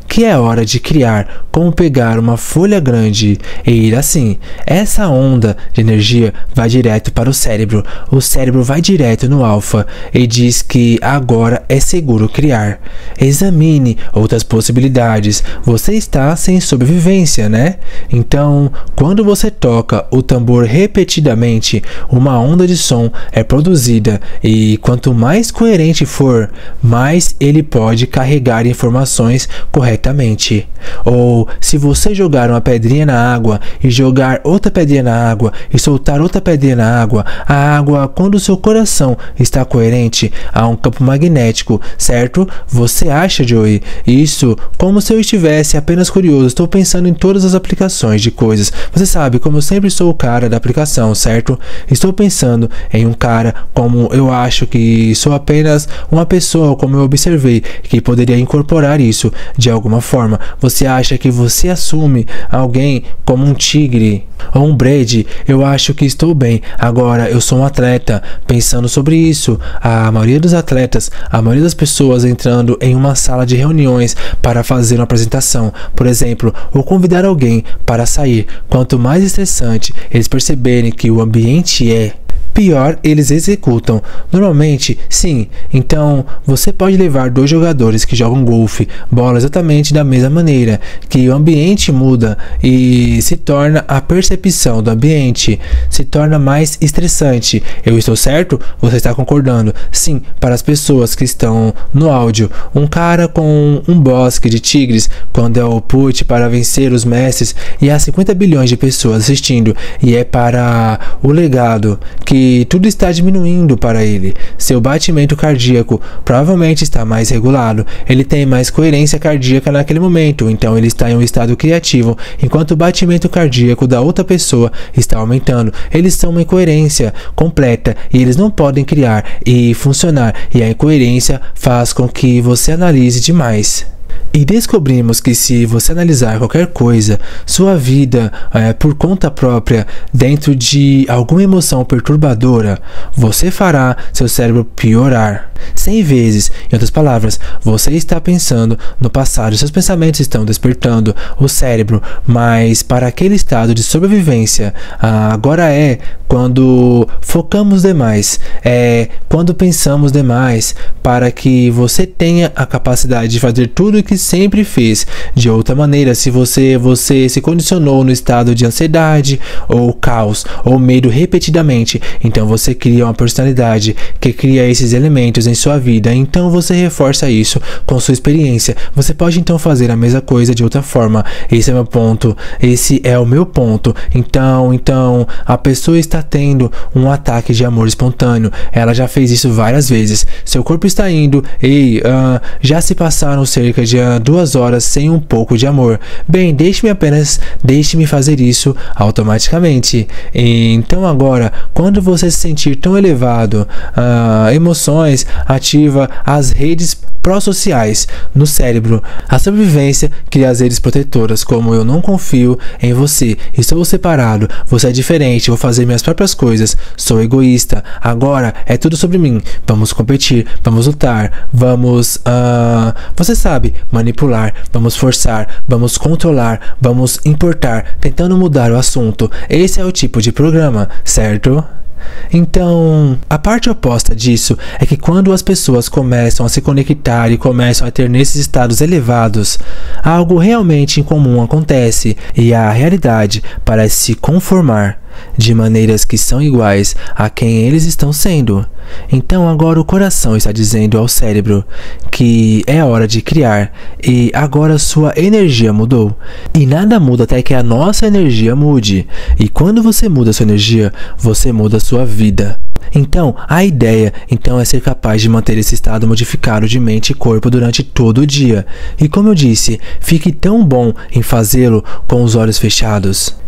que é hora de criar, como pegar uma folha grande e ir assim. Essa onda de energia vai direto para o cérebro. O cérebro vai direto no alfa e diz que agora é seguro criar. Examine outras possibilidades. Você está sem sobrevivência, né? Então, quando você toca o tambor repetidamente, uma onda de som é produzida e quanto mais coerente for, mais ele pode carregar informações corretamente. Ou se você jogar uma pedrinha na água e jogar outra pedrinha na água e soltar outra pedrinha na água, a água, quando o seu coração está coerente, há um campo magnético, certo? Você acha, Joey? Isso como se eu estivesse apenas curioso. Estou pensando em todas as aplicações de coisas. Você sabe, como eu sempre sou o cara da aplicação, certo? Estou pensando em um cara como eu acho que sou apenas uma pessoa, como eu observei, que poderia incorporar isso de alguma forma. Você acha que você assume alguém como um tigre ou um Brady? Eu acho que estou bem. Agora, eu sou um atleta pensando sobre isso. A maioria dos atletas, a maioria das pessoas entrando em uma sala de reuniões para fazer uma apresentação, por exemplo, ou convidar alguém para sair. Quanto mais estressante eles perceberem que o ambiente é, pior eles executam. Normalmente, sim. Então, você pode levar dois jogadores que jogam golfe, bola exatamente da mesma maneira, que o ambiente muda e se torna a percepção do ambiente, se torna mais estressante. Eu estou certo? Você está concordando? Sim, para as pessoas que estão no áudio. Um cara com um bosque de tigres, quando é o put para vencer os mestres, e há cinquenta bilhões de pessoas assistindo, e é para o legado que tudo está diminuindo para ele. Seu batimento cardíaco provavelmente está mais regulado. Ele tem mais coerência cardíaca naquele momento, então ele está em um estado criativo, enquanto o batimento cardíaco da outra pessoa está aumentando. Eles são uma incoerência completa e eles não podem criar e funcionar, e a incoerência faz com que você analise demais. E descobrimos que se você analisar qualquer coisa, sua vida é, por conta própria, dentro de alguma emoção perturbadora, você fará seu cérebro piorar cem vezes. Em outras palavras, você está pensando no passado, seus pensamentos estão despertando o cérebro, mas para aquele estado de sobrevivência, ah, agora é quando focamos demais, é quando pensamos demais, para que você tenha a capacidade de fazer tudo o que sempre fez de outra maneira. Se você, você se condicionou no estado de ansiedade ou caos ou medo repetidamente, então você cria uma personalidade que cria esses elementos em sua vida, então você reforça isso com sua experiência. Você pode então fazer a mesma coisa de outra forma. Esse é meu ponto, esse é o meu ponto. Então, então a pessoa está tendo um ataque de amor espontâneo, ela já fez isso várias vezes, seu corpo está indo, ei, uh, já se passaram cerca de uh, duas horas sem um pouco de amor. Bem, deixe-me apenas, deixe-me fazer isso automaticamente. E, então agora, quando você se sentir tão elevado, uh, emoções, ativa as redes pró-sociais no cérebro. A sobrevivência cria as redes protetoras, como eu não confio em você, estou separado, você é diferente, vou fazer minhas próprias coisas, sou egoísta, agora é tudo sobre mim, vamos competir, vamos lutar, vamos, uh, você sabe, manipular, vamos forçar, vamos controlar, vamos importar, tentando mudar o assunto. Esse é o tipo de programa, certo? Então, a parte oposta disso é que quando as pessoas começam a se conectar e começam a ter nesses estados elevados, algo realmente incomum acontece e a realidade parece se conformar de maneiras que são iguais a quem eles estão sendo. Então agora o coração está dizendo ao cérebro que é hora de criar e agora sua energia mudou. E nada muda até que a nossa energia mude. E quando você muda sua energia, você muda sua vida. Então, a ideia então é ser capaz de manter esse estado modificado de mente e corpo durante todo o dia. E como eu disse, fique tão bom em fazê-lo com os olhos fechados.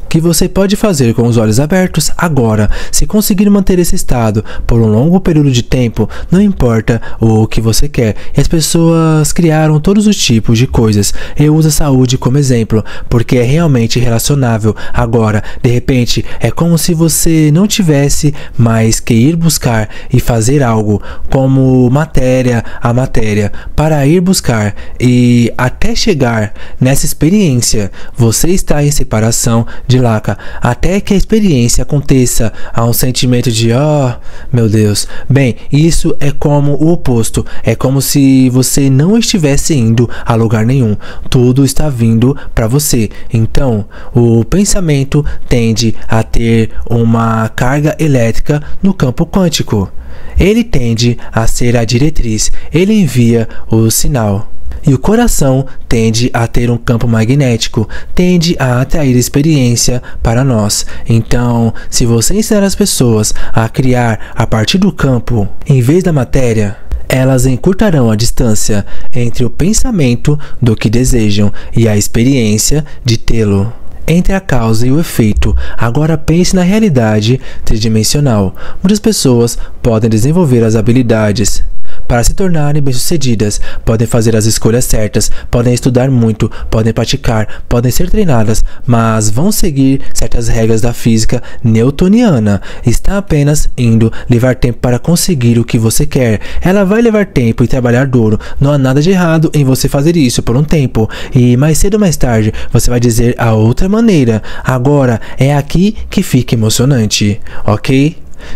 que você pode fazer com os olhos abertos agora. Se conseguir manter esse estado por um longo período de tempo, não importa o que você quer. E as pessoas criaram todos os tipos de coisas. Eu uso a saúde como exemplo, porque é realmente relacionável. Agora, de repente, é como se você não tivesse mais que ir buscar e fazer algo, como matéria a matéria, para ir buscar e até chegar nessa experiência, você está em separação de Laca, até que a experiência aconteça a um sentimento de oh, meu Deus. Bem, isso é como o oposto, é como se você não estivesse indo a lugar nenhum, tudo está vindo para você. Então, o pensamento tende a ter uma carga elétrica no campo quântico. Ele tende a ser a diretriz, ele envia o sinal. E o coração tende a ter um campo magnético, tende a atrair experiência para nós. Então, se você ensinar as pessoas a criar a partir do campo, em vez da matéria, elas encurtarão a distância entre o pensamento do que desejam e a experiência de tê-lo. Entre a causa e o efeito, agora pense na realidade tridimensional. Muitas pessoas podem desenvolver as habilidades para se tornarem bem-sucedidas, podem fazer as escolhas certas, podem estudar muito, podem praticar, podem ser treinadas, mas vão seguir certas regras da física newtoniana. Está apenas indo levar tempo para conseguir o que você quer. Ela vai levar tempo e trabalhar duro. Não há nada de errado em você fazer isso por um tempo. E mais cedo ou mais tarde, você vai dizer a outra maneira. Agora, é aqui que fica emocionante, ok?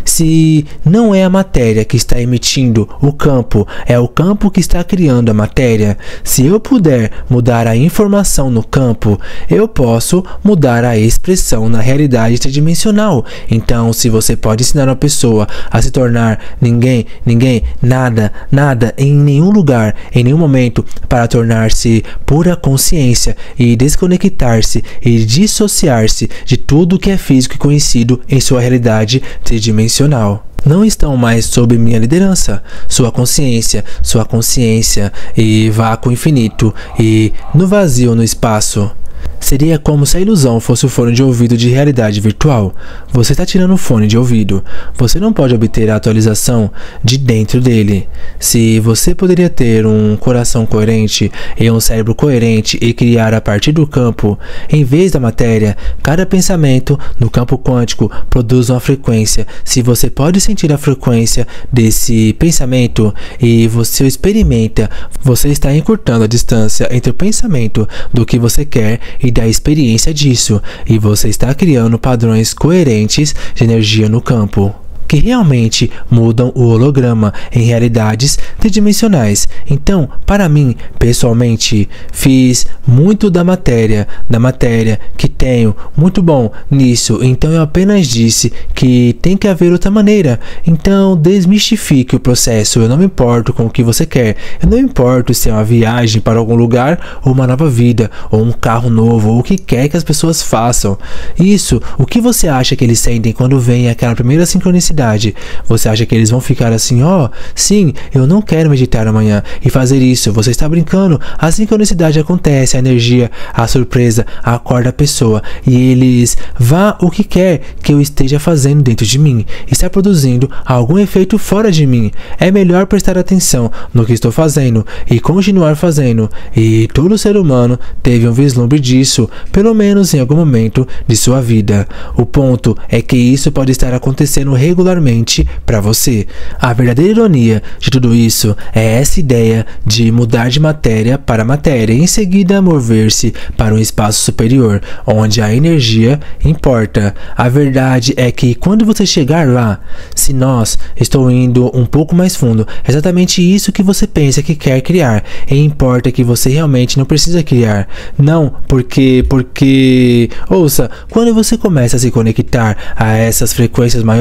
Se não é a matéria que está emitindo o campo, é o campo que está criando a matéria. Se eu puder mudar a informação no campo, eu posso mudar a expressão na realidade tridimensional. Então, se você pode ensinar uma pessoa a se tornar ninguém, ninguém, nada, nada, em nenhum lugar, em nenhum momento, para tornar-se pura consciência e desconectar-se e dissociar-se de tudo que é físico e conhecido em sua realidade tridimensional. Dimensional. Não estão mais sob minha liderança. Sua consciência, sua consciência e vácuo infinito e no vazio no espaço. Seria como se a ilusão fosse o fone de ouvido de realidade virtual. Você está tirando o fone de ouvido. Você não pode obter a atualização de dentro dele. Se você poderia ter um coração coerente e um cérebro coerente e criar a partir do campo, em vez da matéria, cada pensamento no campo quântico produz uma frequência. Se você pode sentir a frequência desse pensamento e você o experimenta, você está encurtando a distância entre o pensamento do que você quer e da experiência disso, e você está criando padrões coerentes de energia no campo, que realmente mudam o holograma em realidades tridimensionais. Então, para mim, pessoalmente, fiz muito da matéria, da matéria que tenho, muito bom nisso, então eu apenas disse que tem que haver outra maneira. Então, desmistifique o processo. Eu não me importo com o que você quer, eu não me importo se é uma viagem para algum lugar, ou uma nova vida, ou um carro novo, ou o que quer que as pessoas façam. Isso, o que você acha que eles sentem quando vem aquela primeira sincronicidade? Você acha que eles vão ficar assim, ó, oh, sim, eu não quero meditar amanhã e fazer isso? Você está brincando? A sincronicidade acontece, a energia, a surpresa, acorda a pessoa e eles, vá o que quer que eu esteja fazendo dentro de mim, está produzindo algum efeito fora de mim. É melhor prestar atenção no que estou fazendo e continuar fazendo. E todo ser humano teve um vislumbre disso, pelo menos em algum momento de sua vida. O ponto é que isso pode estar acontecendo regularmente para você. A verdadeira ironia de tudo isso é essa ideia de mudar de matéria para matéria e em seguida mover-se para um espaço superior, onde a energia importa. A verdade é que quando você chegar lá, se nós estou indo um pouco mais fundo, é exatamente isso que você pensa que quer criar, e importa que você realmente não precisa criar. Não, porque, porque, ouça, quando você começa a se conectar a essas frequências maiores,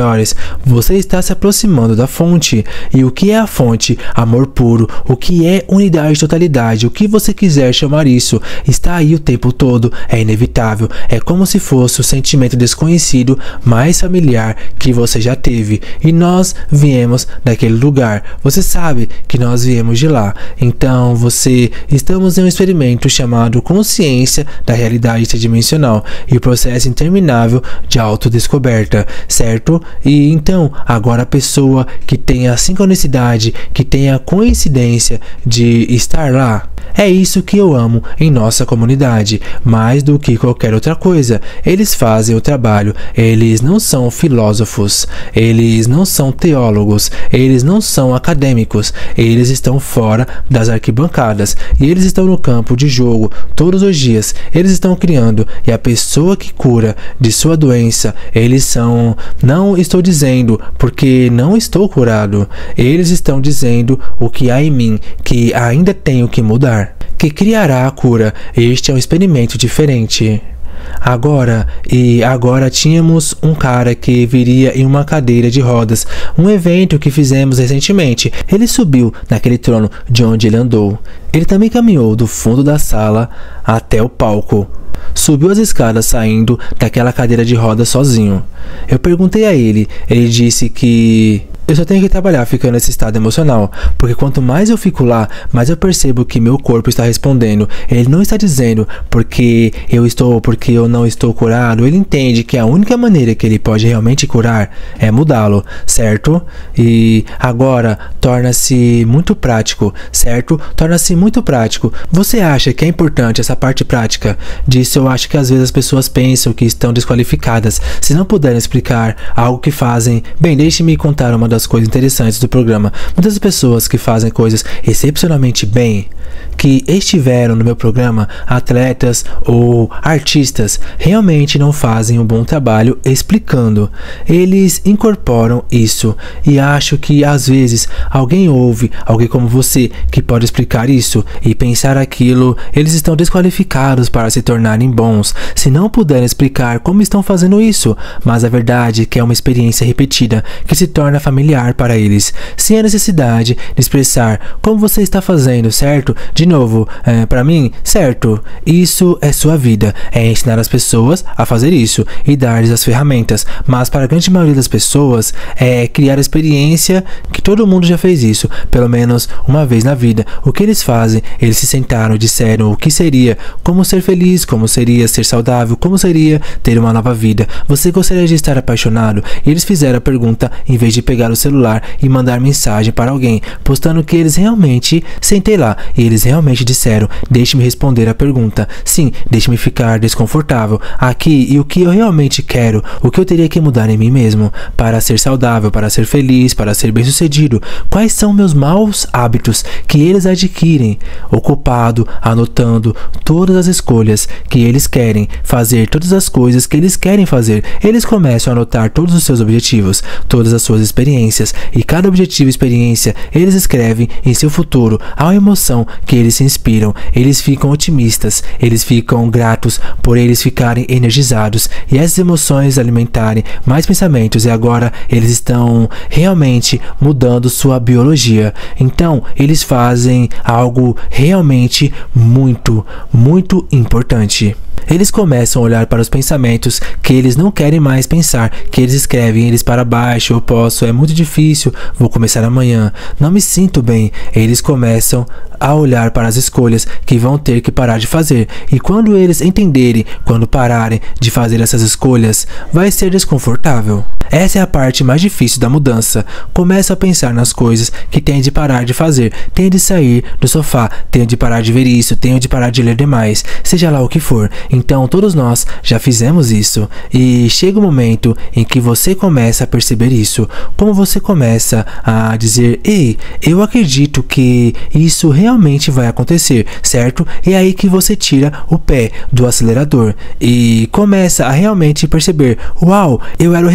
você está se aproximando da fonte. E o que é a fonte? Amor puro. O que é unidade, totalidade? O que você quiser chamar isso, está aí o tempo todo, é inevitável. É como se fosse o sentimento desconhecido mais familiar que você já teve. E nós viemos daquele lugar. Você sabe que nós viemos de lá. Então você, estamos em um experimento chamado consciência da realidade tridimensional e o processo interminável de autodescoberta, certo? E então, agora a pessoa que tem a sincronicidade, que tem a coincidência de estar lá, é isso que eu amo em nossa comunidade, mais do que qualquer outra coisa. Eles fazem o trabalho, eles não são filósofos, eles não são teólogos, eles não são acadêmicos, eles estão fora das arquibancadas e eles estão no campo de jogo todos os dias. Eles estão criando, e a pessoa que cura de sua doença, eles são, não estou dizendo porque não estou curado, eles estão dizendo o que há em mim, que ainda tenho que mudar, que criará a cura. Este é um experimento diferente. Agora, e agora tínhamos um cara que viria em uma cadeira de rodas, um evento que fizemos recentemente. Ele subiu naquele trono de onde ele andou. Ele também caminhou do fundo da sala até o palco. Subiu as escadas saindo daquela cadeira de rodas sozinho. Eu perguntei a ele, ele disse que eu só tenho que trabalhar ficando nesse estado emocional, porque quanto mais eu fico lá, mais eu percebo que meu corpo está respondendo. Ele não está dizendo porque eu estou, porque eu não estou curado. Ele entende que a única maneira que ele pode realmente curar é mudá-lo, certo? E agora torna-se muito prático, certo? Torna-se muito prático. Você acha que é importante essa parte prática? Disso eu acho que às vezes as pessoas pensam que estão desqualificadas se não puderem explicar algo que fazem. Bem, deixe-me contar uma das coisas interessantes do programa. Muitas pessoas que fazem coisas excepcionalmente bem, que estiveram no meu programa, atletas ou artistas, realmente não fazem um bom trabalho explicando. Eles incorporam isso e acho que às vezes alguém ouve, alguém como você, que pode explicar isso e pensar aquilo. Eles estão desqualificados para se tornarem bons se não puderem explicar como estão fazendo isso. Mas a verdade é que é uma experiência repetida que se torna familiar para eles, sem a necessidade de expressar como você está fazendo, certo? De novo, é, para mim, certo? Isso é sua vida, é ensinar as pessoas a fazer isso e dar-lhes as ferramentas, mas para a grande maioria das pessoas é criar a experiência que todo mundo já fez isso, pelo menos uma vez na vida. O que eles fazem? Eles se sentaram e disseram o que seria, como ser feliz, como seria ser saudável, como seria ter uma nova vida. Você gostaria de estar apaixonado? E eles fizeram a pergunta em vez de pegar o celular e mandar mensagem para alguém, postando que eles realmente sentei lá e eles realmente disseram, deixe-me responder a pergunta, sim, deixe-me ficar desconfortável aqui e o que eu realmente quero, o que eu teria que mudar em mim mesmo para ser saudável, para ser feliz, para ser bem sucedido, quais são meus maus hábitos que eles adquirem, ocupado, anotando todas as escolhas que eles querem fazer, todas as coisas que eles querem fazer. Eles começam a anotar todos os seus objetivos, todas as suas experiências, e cada objetivo e experiência eles escrevem em seu futuro. Há uma emoção que eles se inspiram, eles ficam otimistas, eles ficam gratos por eles ficarem energizados e essas emoções alimentarem mais pensamentos, e agora eles estão realmente mudando sua biologia. Então eles fazem algo realmente muito, muito importante. Eles começam a olhar para os pensamentos que eles não querem mais pensar, que eles escrevem eles para baixo, eu posso, é muito difícil, vou começar amanhã, não me sinto bem. Eles começam a olhar para as escolhas que vão ter que parar de fazer, e quando eles entenderem, quando pararem de fazer essas escolhas, vai ser desconfortável. Essa é a parte mais difícil da mudança. Começa a pensar nas coisas que tem de parar de fazer, tem de sair do sofá, tem de parar de ver isso, tem de parar de ler demais, seja lá o que for. Então todos nós já fizemos isso, e chega o momento em que você começa a perceber isso, como você começa a dizer, ei, eu acredito que isso realmente vai acontecer, certo? E é aí que você tira o pé do acelerador e começa a realmente perceber, uau, eu era o recurso,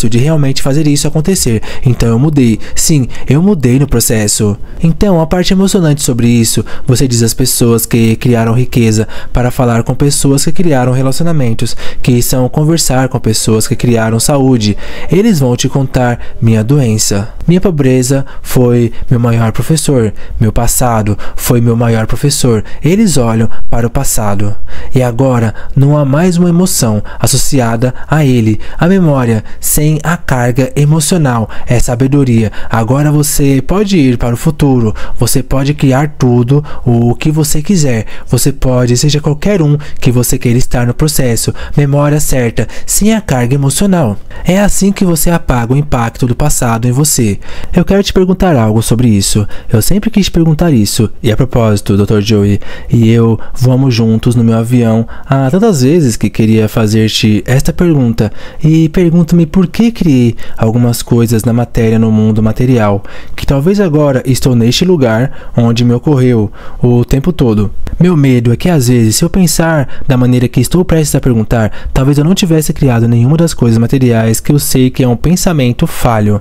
isso, de realmente fazer isso acontecer. Então eu mudei. Sim, eu mudei no processo. Então, a parte emocionante sobre isso, você diz às pessoas que criaram riqueza para falar com pessoas que criaram relacionamentos, que são conversar com pessoas que criaram saúde. Eles vão te contar minha doença. Minha pobreza foi meu maior professor. Meu passado foi meu maior professor. Eles olham para o passado. E agora não há mais uma emoção associada a ele. A memória sem a carga emocional é sabedoria. Agora você pode ir para o futuro. Você pode criar tudo o que você quiser. Você pode, seja qualquer um que você queira estar no processo. Memória certa, sem a carga emocional. É assim que você apaga o impacto do passado em você. Eu quero te perguntar algo sobre isso. Eu sempre quis te perguntar isso. E a propósito, doutor Joey e eu voamos juntos no meu avião há tantas vezes que queria fazer-te esta pergunta. E pergunto-me por que criei algumas coisas na matéria no mundo material, que talvez agora estou neste lugar onde me ocorreu o tempo todo. Meu medo é que às vezes, se eu pensar da maneira que estou prestes a perguntar, talvez eu não tivesse criado nenhuma das coisas materiais que eu sei que é um pensamento falho.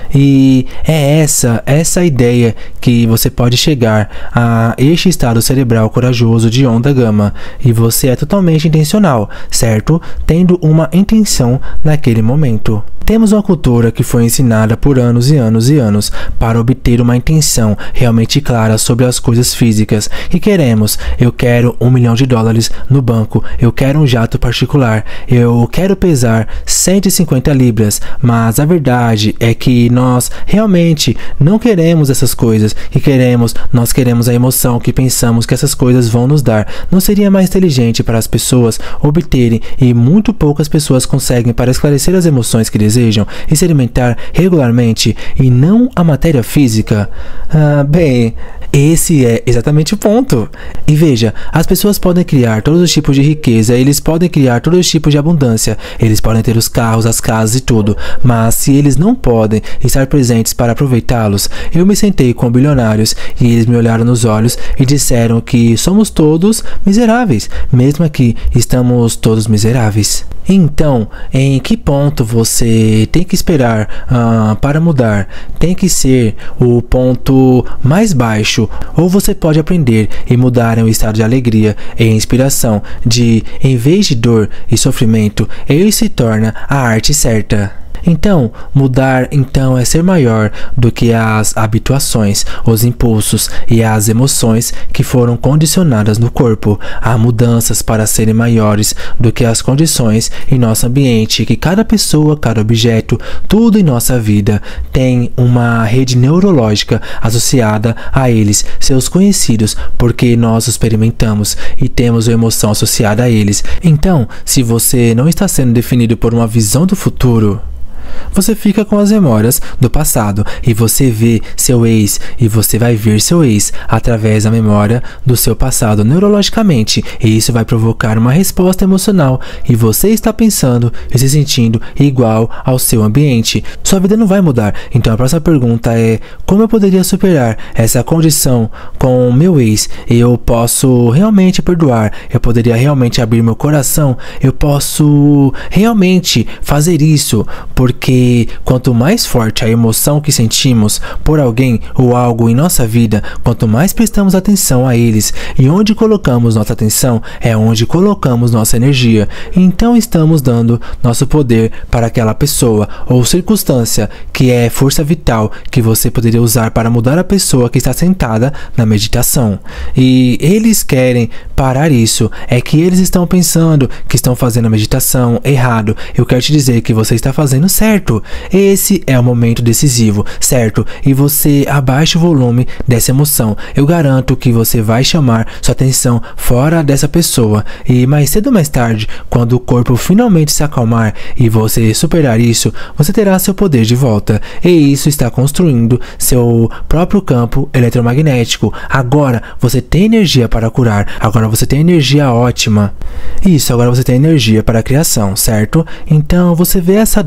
E é essa, essa ideia que você pode chegar a este estado cerebral corajoso de onda gama. E você é totalmente intencional, certo? Tendo uma intenção naquele momento. Temos uma cultura que foi ensinada por anos e anos e anos para obter uma intenção realmente clara sobre as coisas físicas que queremos. Eu quero um milhão de dólares no banco, eu quero um jato particular, eu quero pesar cento e cinquenta libras, mas a verdade é que nós realmente não queremos essas coisas que queremos, nós queremos a emoção que pensamos que essas coisas vão nos dar. Não seria mais inteligente para as pessoas obterem, e muito poucas pessoas conseguem, para esclarecer as emoções que desejam e se alimentar regularmente e não a matéria física? Ah, bem, esse é exatamente o ponto. E veja, as pessoas podem criar todos os tipos de riqueza, eles podem criar todos os tipos de abundância, eles podem ter os carros, as casas e tudo, mas se eles não podem estar presentes para aproveitá-los, eu me sentei com bilionários e eles me olharam nos olhos e disseram que somos todos miseráveis, mesmo aqui estamos todos miseráveis. Então, em que ponto você tem que esperar uh, para mudar? Tem que ser o ponto mais baixo, ou você pode aprender e mudar em um estado de alegria e inspiração, de, em vez de dor e sofrimento, ele se torna a arte certa. Então, mudar então é ser maior do que as habituações, os impulsos e as emoções que foram condicionadas no corpo. Há mudanças para serem maiores do que as condições em nosso ambiente, que cada pessoa, cada objeto, tudo em nossa vida tem uma rede neurológica associada a eles, seus conhecidos, porque nós os experimentamos e temos uma emoção associada a eles. Então, se você não está sendo definido por uma visão do futuro, você fica com as memórias do passado e você vê seu ex e você vai ver seu ex através da memória do seu passado neurologicamente, e isso vai provocar uma resposta emocional e você está pensando e se sentindo igual ao seu ambiente. Sua vida não vai mudar. Então a próxima pergunta é: como eu poderia superar essa condição com meu ex? Eu posso realmente perdoar, eu poderia realmente abrir meu coração, eu posso realmente fazer isso, porque Porque quanto mais forte a emoção que sentimos por alguém ou algo em nossa vida, quanto mais prestamos atenção a eles, e onde colocamos nossa atenção é onde colocamos nossa energia. Então estamos dando nosso poder para aquela pessoa ou circunstância, que é força vital que você poderia usar para mudar a pessoa que está sentada na meditação. E eles querem parar isso, é que eles estão pensando que estão fazendo a meditação errado. Eu quero te dizer que você está fazendo certo. Esse é o momento decisivo, certo? E você abaixa o volume dessa emoção. Eu garanto que você vai chamar sua atenção fora dessa pessoa. E mais cedo ou mais tarde, quando o corpo finalmente se acalmar e você superar isso, você terá seu poder de volta. E isso está construindo seu próprio campo eletromagnético. Agora você tem energia para curar. Agora você tem energia ótima. Isso, agora você tem energia para a criação, certo? Então você vê essa dança em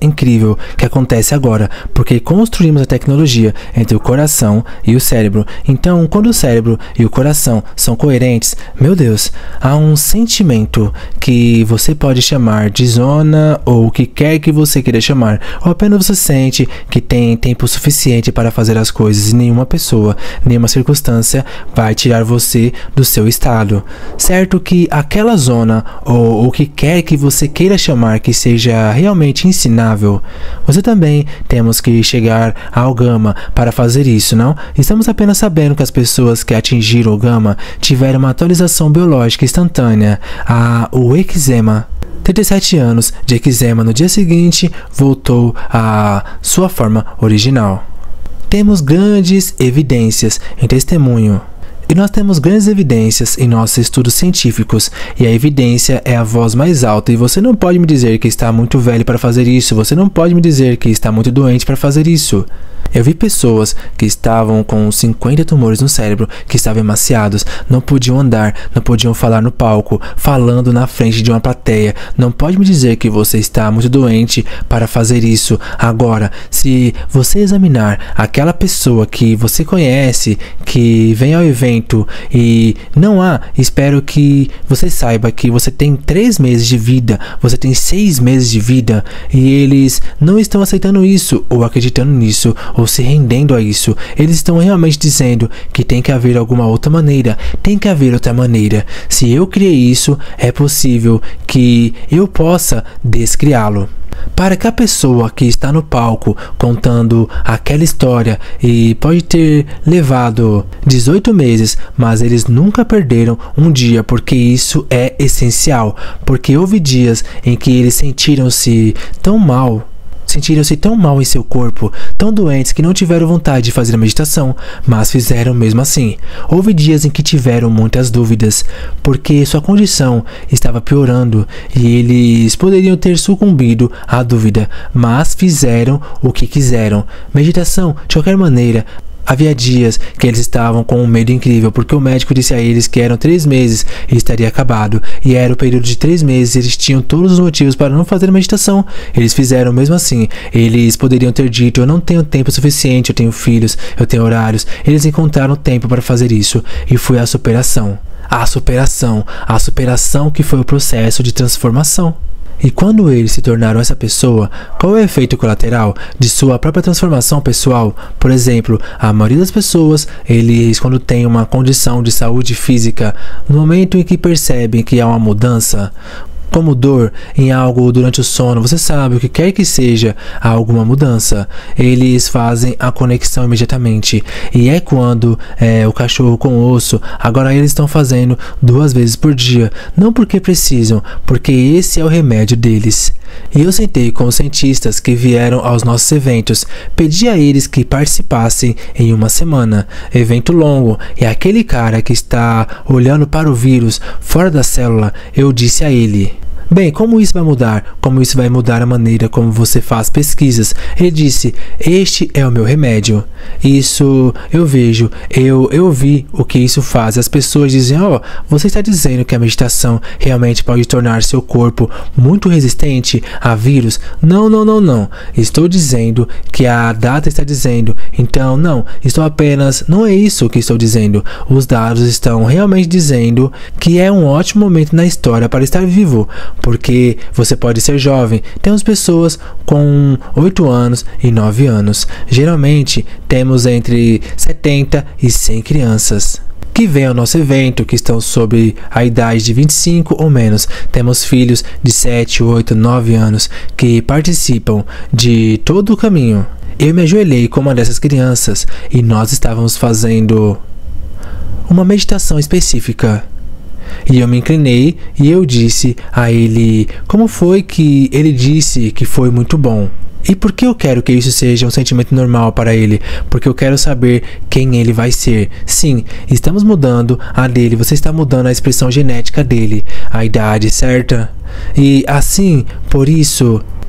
incrível que acontece agora, porque construímos a tecnologia entre o coração e o cérebro. Então, quando o cérebro e o coração são coerentes, meu Deus, há um sentimento que você pode chamar de zona ou o que quer que você queira chamar, ou apenas você sente que tem tempo suficiente para fazer as coisas e nenhuma pessoa, nenhuma circunstância vai tirar você do seu estado. Certo que aquela zona ou o que quer que você queira chamar que seja realmente ensinável, você também temos que chegar ao gama para fazer isso, não? Estamos apenas sabendo que as pessoas que atingiram o gama tiveram uma atualização biológica instantânea, a, o eczema. trinta e sete anos de eczema no dia seguinte voltou à sua forma original. Temos grandes evidências em testemunho. E nós temos grandes evidências em nossos estudos científicos, e a evidência é a voz mais alta, e você não pode me dizer que está muito velho para fazer isso, você não pode me dizer que está muito doente para fazer isso. Eu vi pessoas que estavam com cinquenta tumores no cérebro, que estavam emaciados, não podiam andar, não podiam falar no palco, falando na frente de uma plateia. Não pode me dizer que você está muito doente para fazer isso. Agora, se você examinar aquela pessoa que você conhece, que vem ao evento e não há, espero que você saiba que você tem três meses de vida, você tem seis meses de vida, e eles não estão aceitando isso, ou acreditando nisso, ou se rendendo a isso. Eles estão realmente dizendo que tem que haver alguma outra maneira, tem que haver outra maneira. Se eu criei isso, é possível que eu possa descriá-lo. Para que a pessoa que está no palco contando aquela história e pode ter levado dezoito meses, mas eles nunca perderam um dia, porque isso é essencial, porque houve dias em que eles sentiram-se tão mal, Sentiram-se tão mal em seu corpo, tão doentes que não tiveram vontade de fazer a meditação, mas fizeram mesmo assim. Houve dias em que tiveram muitas dúvidas, porque sua condição estava piorando e eles poderiam ter sucumbido à dúvida, mas fizeram o que quiseram. Meditação, de qualquer maneira. Havia dias que eles estavam com um medo incrível, porque o médico disse a eles que eram três meses e estaria acabado. E era o período de três meses, eles tinham todos os motivos para não fazer a meditação. Eles fizeram mesmo assim. Eles poderiam ter dito, eu não tenho tempo suficiente, eu tenho filhos, eu tenho horários. Eles encontraram tempo para fazer isso, e foi a superação. A superação, a superação que foi o processo de transformação. E quando eles se tornaram essa pessoa, qual é o efeito colateral de sua própria transformação pessoal? Por exemplo, a maioria das pessoas, eles quando tem uma condição de saúde física, no momento em que percebem que há uma mudança, como dor em algo durante o sono, você sabe, o que quer que seja, há alguma mudança, eles fazem a conexão imediatamente. E é quando é, o cachorro com osso, agora eles estão fazendo duas vezes por dia, não porque precisam, porque esse é o remédio deles. E eu sentei com os cientistas que vieram aos nossos eventos, pedi a eles que participassem em uma semana, evento longo, e aquele cara que está olhando para o vírus fora da célula, eu disse a ele: bem, como isso vai mudar? Como isso vai mudar a maneira como você faz pesquisas? Ele disse, este é o meu remédio. Isso eu vejo, eu, eu vi o que isso faz. As pessoas dizem, ó, oh, você está dizendo que a meditação realmente pode tornar seu corpo muito resistente a vírus? Não, não, não, não. Estou dizendo que a data está dizendo. Então, não, estou apenas, não é isso que estou dizendo. Os dados estão realmente dizendo que é um ótimo momento na história para estar vivo. Porque você pode ser jovem. Temos pessoas com oito anos e nove anos. Geralmente temos entre setenta e cem crianças que vêm ao nosso evento, que estão sob a idade de vinte e cinco ou menos. Temos filhos de sete, oito, nove anos que participam de todo o caminho. Eu me ajoelhei com uma dessas crianças e nós estávamos fazendo uma meditação específica. E eu me inclinei e eu disse a ele como foi que ele disse que foi muito bom. E por que eu quero que isso seja um sentimento normal para ele? Porque eu quero saber quem ele vai ser. Sim, estamos mudando a dele, você está mudando a expressão genética dele, a idade certa. E assim, por isso,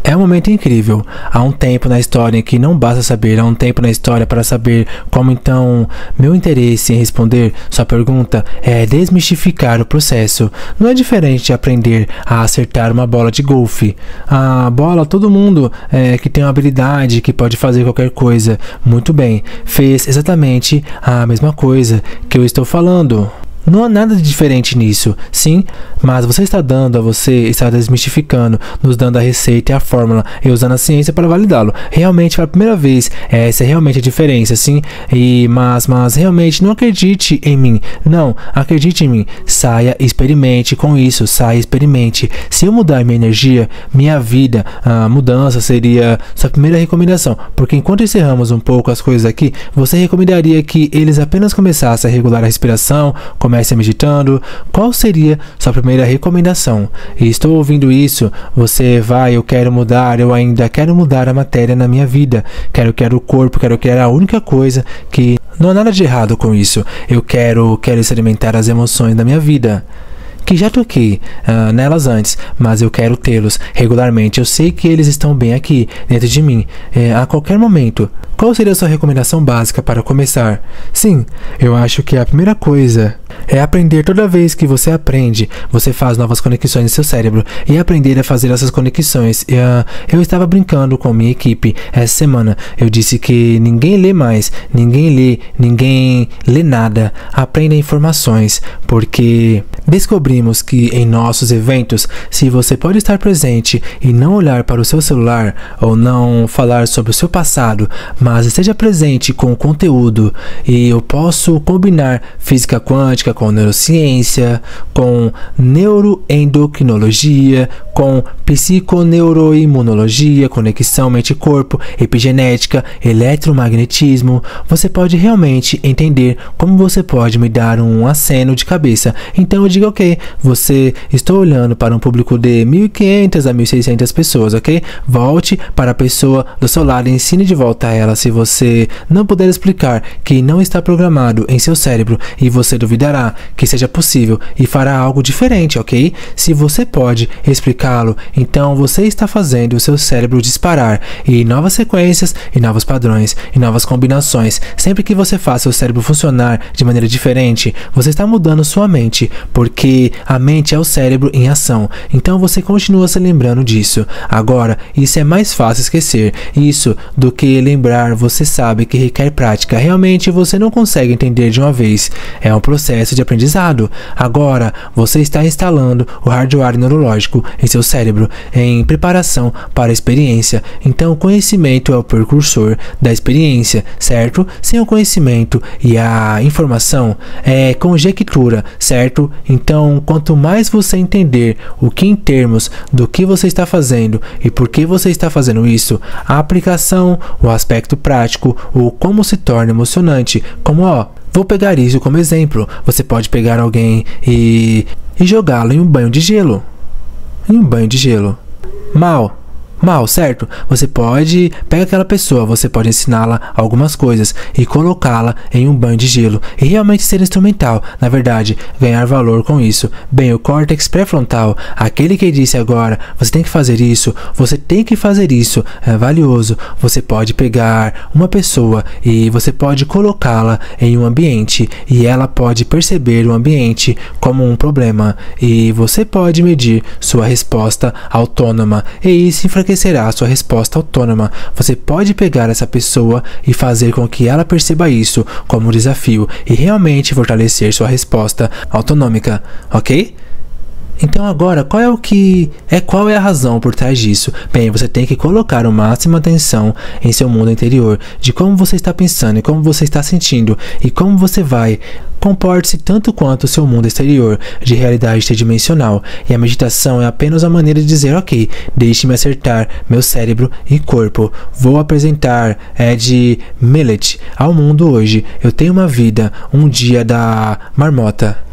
É um momento incrível. Há um tempo na história em que não basta saber, há um tempo na história para saber como. Então, meu interesse em responder sua pergunta é desmistificar o processo. Não é diferente de aprender a acertar uma bola de golfe. A bola, todo mundo é, que tem uma habilidade, que pode fazer qualquer coisa muito bem, fez exatamente a mesma coisa que eu estou falando. Não há nada de diferente nisso, sim, mas você está dando a você, está desmistificando, nos dando a receita e a fórmula e usando a ciência para validá-lo. Realmente, pela primeira vez, essa é realmente a diferença, sim, e, mas, mas realmente não acredite em mim, não, acredite em mim, saia, experimente com isso, saia, experimente. Se eu mudar minha energia, minha vida, a mudança seria sua primeira recomendação, porque enquanto encerramos um pouco as coisas aqui, você recomendaria que eles apenas começassem a regular a respiração, comece meditando. Qual seria sua primeira recomendação? E estou ouvindo isso, você vai, eu quero mudar, eu ainda quero mudar a matéria na minha vida, quero quero o corpo, quero quero a única coisa que não há nada de errado com isso. Eu quero quero experimentar as emoções da minha vida, que já toquei uh, nelas antes, mas eu quero tê-los regularmente. Eu sei que eles estão bem aqui, dentro de mim, é, a qualquer momento. Qual seria a sua recomendação básica para começar? Sim, eu acho que a primeira coisa é aprender. Toda vez que você aprende, você faz novas conexões em seu cérebro, e aprender a fazer essas conexões. E, uh, eu estava brincando com minha equipe essa semana. Eu disse que ninguém lê mais, ninguém lê, ninguém lê nada. Aprenda informações, porque descobrimos que em nossos eventos, se você pode estar presente e não olhar para o seu celular ou não falar sobre o seu passado, mas esteja presente com o conteúdo, e eu posso combinar física quântica com neurociência, com neuroendocrinologia, com psiconeuroimunologia, conexão mente-corpo, epigenética, eletromagnetismo. Você pode realmente entender como você pode me dar um aceno de cabeça. Então eu digo, ok, você estou olhando para um público de mil e quinhentas a mil e seiscentas pessoas, ok? Volte para a pessoa do seu lado e ensine de volta a ela. Se você não puder explicar que não está programado em seu cérebro, e você duvidará que seja possível e fará algo diferente, ok? Se você pode explicá-lo, então você está fazendo o seu cérebro disparar, e novas sequências, e novos padrões, e novas combinações. Sempre que você faz seu cérebro funcionar de maneira diferente, você está mudando sua mente, porque a mente é o cérebro em ação. Então você continua se lembrando disso. Agora, isso é mais fácil esquecer isso do que lembrar. Você sabe que requer prática. Realmente você não consegue entender de uma vez. É um processo de aprendizado. Agora, você está instalando o hardware neurológico em seu cérebro em preparação para a experiência. Então, o conhecimento é o precursor da experiência, certo? Sem o conhecimento e a informação é conjectura, certo? Então, quanto mais você entender o que em termos do que você está fazendo e por que você está fazendo isso, a aplicação, o aspecto prático, o como se torna emocionante, como ó, vou pegar isso como exemplo. Você pode pegar alguém e, e jogá-lo em um banho de gelo. Em um banho de gelo. Mal. Mal, certo? Você pode pegar aquela pessoa, você pode ensiná-la algumas coisas e colocá-la em um banho de gelo e realmente ser instrumental, na verdade, ganhar valor com isso. Bem, o córtex pré-frontal, aquele que disse agora, você tem que fazer isso, você tem que fazer isso, é valioso. Você pode pegar uma pessoa e você pode colocá-la em um ambiente e ela pode perceber o ambiente como um problema, e você pode medir sua resposta autônoma, e isso enfraquecerá a sua resposta autônoma. Você pode pegar essa pessoa e fazer com que ela perceba isso como um desafio e realmente fortalecer sua resposta autonômica, ok? Então agora, qual é o que é qual é a razão por trás disso? Bem, você tem que colocar o máximo atenção em seu mundo interior, de como você está pensando e como você está sentindo e como você vai. Comporte-se tanto quanto o seu mundo exterior, de realidade tridimensional. E a meditação é apenas a maneira de dizer, ok, deixe-me acertar meu cérebro e corpo. Vou apresentar Ed Mylett ao mundo hoje. Eu tenho uma vida, um dia da marmota.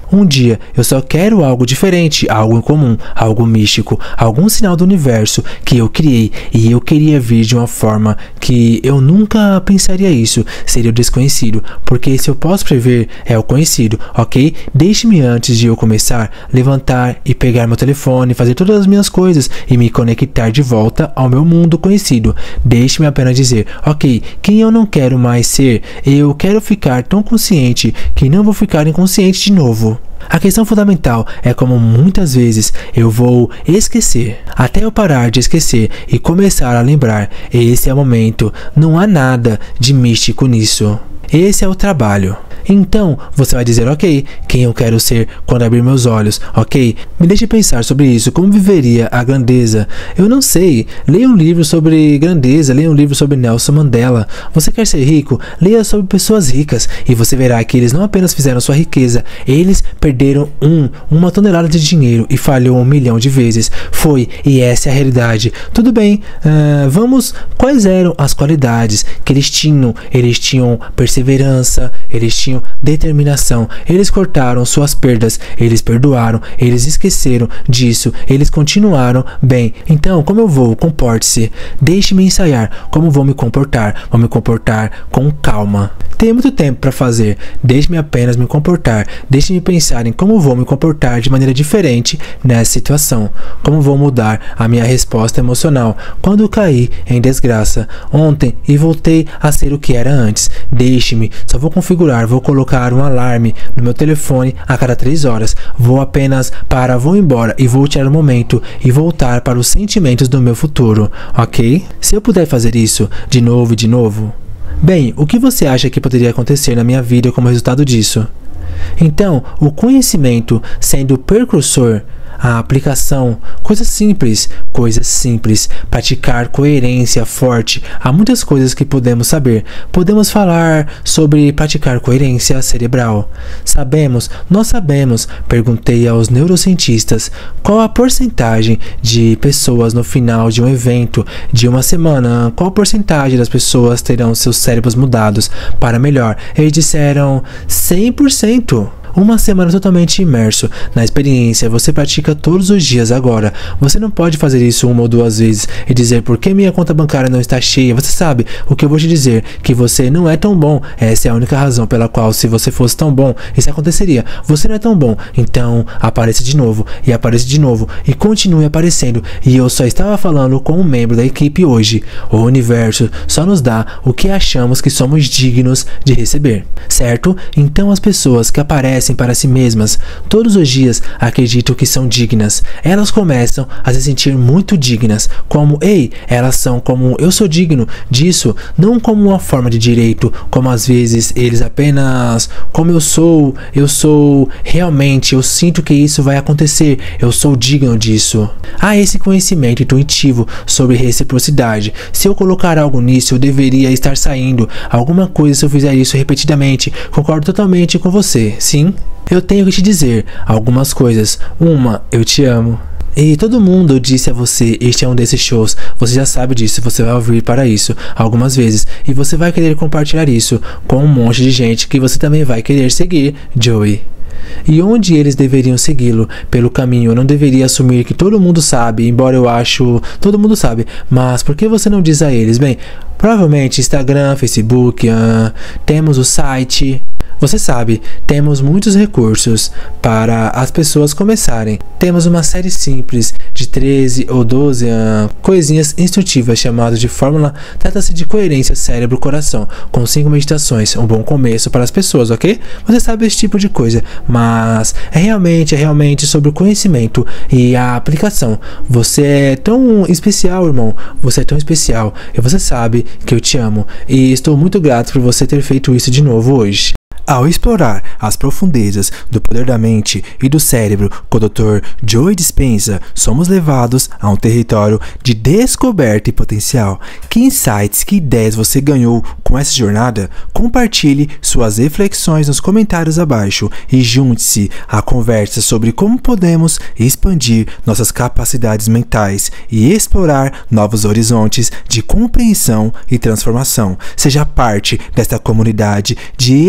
Um dia eu só quero algo diferente, algo incomum, algo místico, algum sinal do universo que eu criei e eu queria vir de uma forma que eu nunca pensaria isso, seria o desconhecido, porque se eu posso prever é o conhecido, ok? Deixe-me antes de eu começar, levantar e pegar meu telefone, fazer todas as minhas coisas e me conectar de volta ao meu mundo conhecido. Deixe-me apenas dizer, ok, quem eu não quero mais ser, eu quero ficar tão consciente que não vou ficar inconsciente de novo. A questão fundamental é como muitas vezes eu vou esquecer, até eu parar de esquecer e começar a lembrar. Esse é o momento, não há nada de místico nisso. Esse é o trabalho. Então, você vai dizer, ok, quem eu quero ser quando abrir meus olhos, ok? Me deixe pensar sobre isso, como viveria a grandeza? Eu não sei, leia um livro sobre grandeza, leia um livro sobre Nelson Mandela. Você quer ser rico? Leia sobre pessoas ricas e você verá que eles não apenas fizeram sua riqueza, eles perderam um, uma tonelada de dinheiro e falhou um milhão de vezes. Foi, e essa é a realidade. Tudo bem, uh, vamos, quais eram as qualidades que eles tinham? Eles tinham perseverança, eles tinham determinação, eles cortaram suas perdas, eles perdoaram, eles esqueceram disso, eles continuaram bem. Então, como eu vou? Comporte-se. Deixe-me ensaiar como vou me comportar. Vou me comportar com calma. Tenho muito tempo para fazer. Deixe-me apenas me comportar. Deixe-me pensar em como vou me comportar de maneira diferente nessa situação. Como vou mudar a minha resposta emocional quando caí em desgraça ontem e voltei a ser o que era antes. Deixe-me, só vou configurar, vou colocar um alarme no meu telefone a cada três horas. Vou apenas para, vou embora e vou tirar um momento e voltar para os sentimentos do meu futuro, ok? Se eu puder fazer isso de novo e de novo, bem, o que você acha que poderia acontecer na minha vida como resultado disso? Então, o conhecimento sendo o precursor, a aplicação, coisas simples, coisas simples, praticar coerência forte. Há muitas coisas que podemos saber. Podemos falar sobre praticar coerência cerebral. Sabemos, nós sabemos, perguntei aos neurocientistas qual a porcentagem de pessoas no final de um evento, de uma semana, qual a porcentagem das pessoas terão seus cérebros mudados para melhor. Eles disseram cem por cento. Uma semana totalmente imerso na experiência, você pratica todos os dias agora. Você não pode fazer isso uma ou duas vezes e dizer por que minha conta bancária não está cheia. Você sabe o que eu vou te dizer, que você não é tão bom. Essa é a única razão pela qual, se você fosse tão bom, isso aconteceria. Você não é tão bom, então apareça de novo e apareça de novo e continue aparecendo. E eu só estava falando com um membro da equipe hoje. O universo só nos dá o que achamos que somos dignos de receber, certo? Então as pessoas que aparecem para si mesmas todos os dias acreditam que são dignas. Elas começam a se sentir muito dignas, como, ei, elas são como, eu sou digno disso, não como uma forma de direito, como às vezes eles apenas, como eu sou, eu sou realmente, eu sinto que isso vai acontecer, eu sou digno disso. Há esse conhecimento intuitivo sobre reciprocidade. Se eu colocar algo nisso, eu deveria estar saindo alguma coisa se eu fizer isso repetidamente. Concordo totalmente com você, sim? Eu tenho que te dizer algumas coisas. Uma, eu te amo. E todo mundo disse a você, este é um desses shows, você já sabe disso, você vai ouvir para isso algumas vezes. E você vai querer compartilhar isso com um monte de gente que você também vai querer seguir, Joey. E onde eles deveriam segui-lo pelo caminho? Eu não deveria assumir que todo mundo sabe, embora eu acho, todo mundo sabe. Mas por que você não diz a eles? Bem, provavelmente Instagram, Facebook, uh, temos o site. Você sabe, temos muitos recursos para as pessoas começarem. Temos uma série simples de treze ou doze uh, coisinhas instrutivas chamadas de fórmula. Trata-se de coerência cérebro-coração, com cinco meditações. Um bom começo para as pessoas, ok? Você sabe esse tipo de coisa, mas é realmente, é realmente sobre o conhecimento e a aplicação. Você é tão especial, irmão. Você é tão especial. E você sabe que eu te amo. E estou muito grato por você ter feito isso de novo hoje. Ao explorar as profundezas do poder da mente e do cérebro com o doutor Joey Dispenza, somos levados a um território de descoberta e potencial. Que insights, que ideias você ganhou com essa jornada? Compartilhe suas reflexões nos comentários abaixo e junte-se à conversa sobre como podemos expandir nossas capacidades mentais e explorar novos horizontes de compreensão e transformação. Seja parte desta comunidade de exploração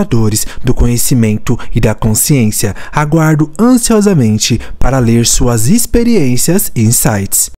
exploradores do conhecimento e da consciência. Aguardo ansiosamente para ler suas experiências e insights.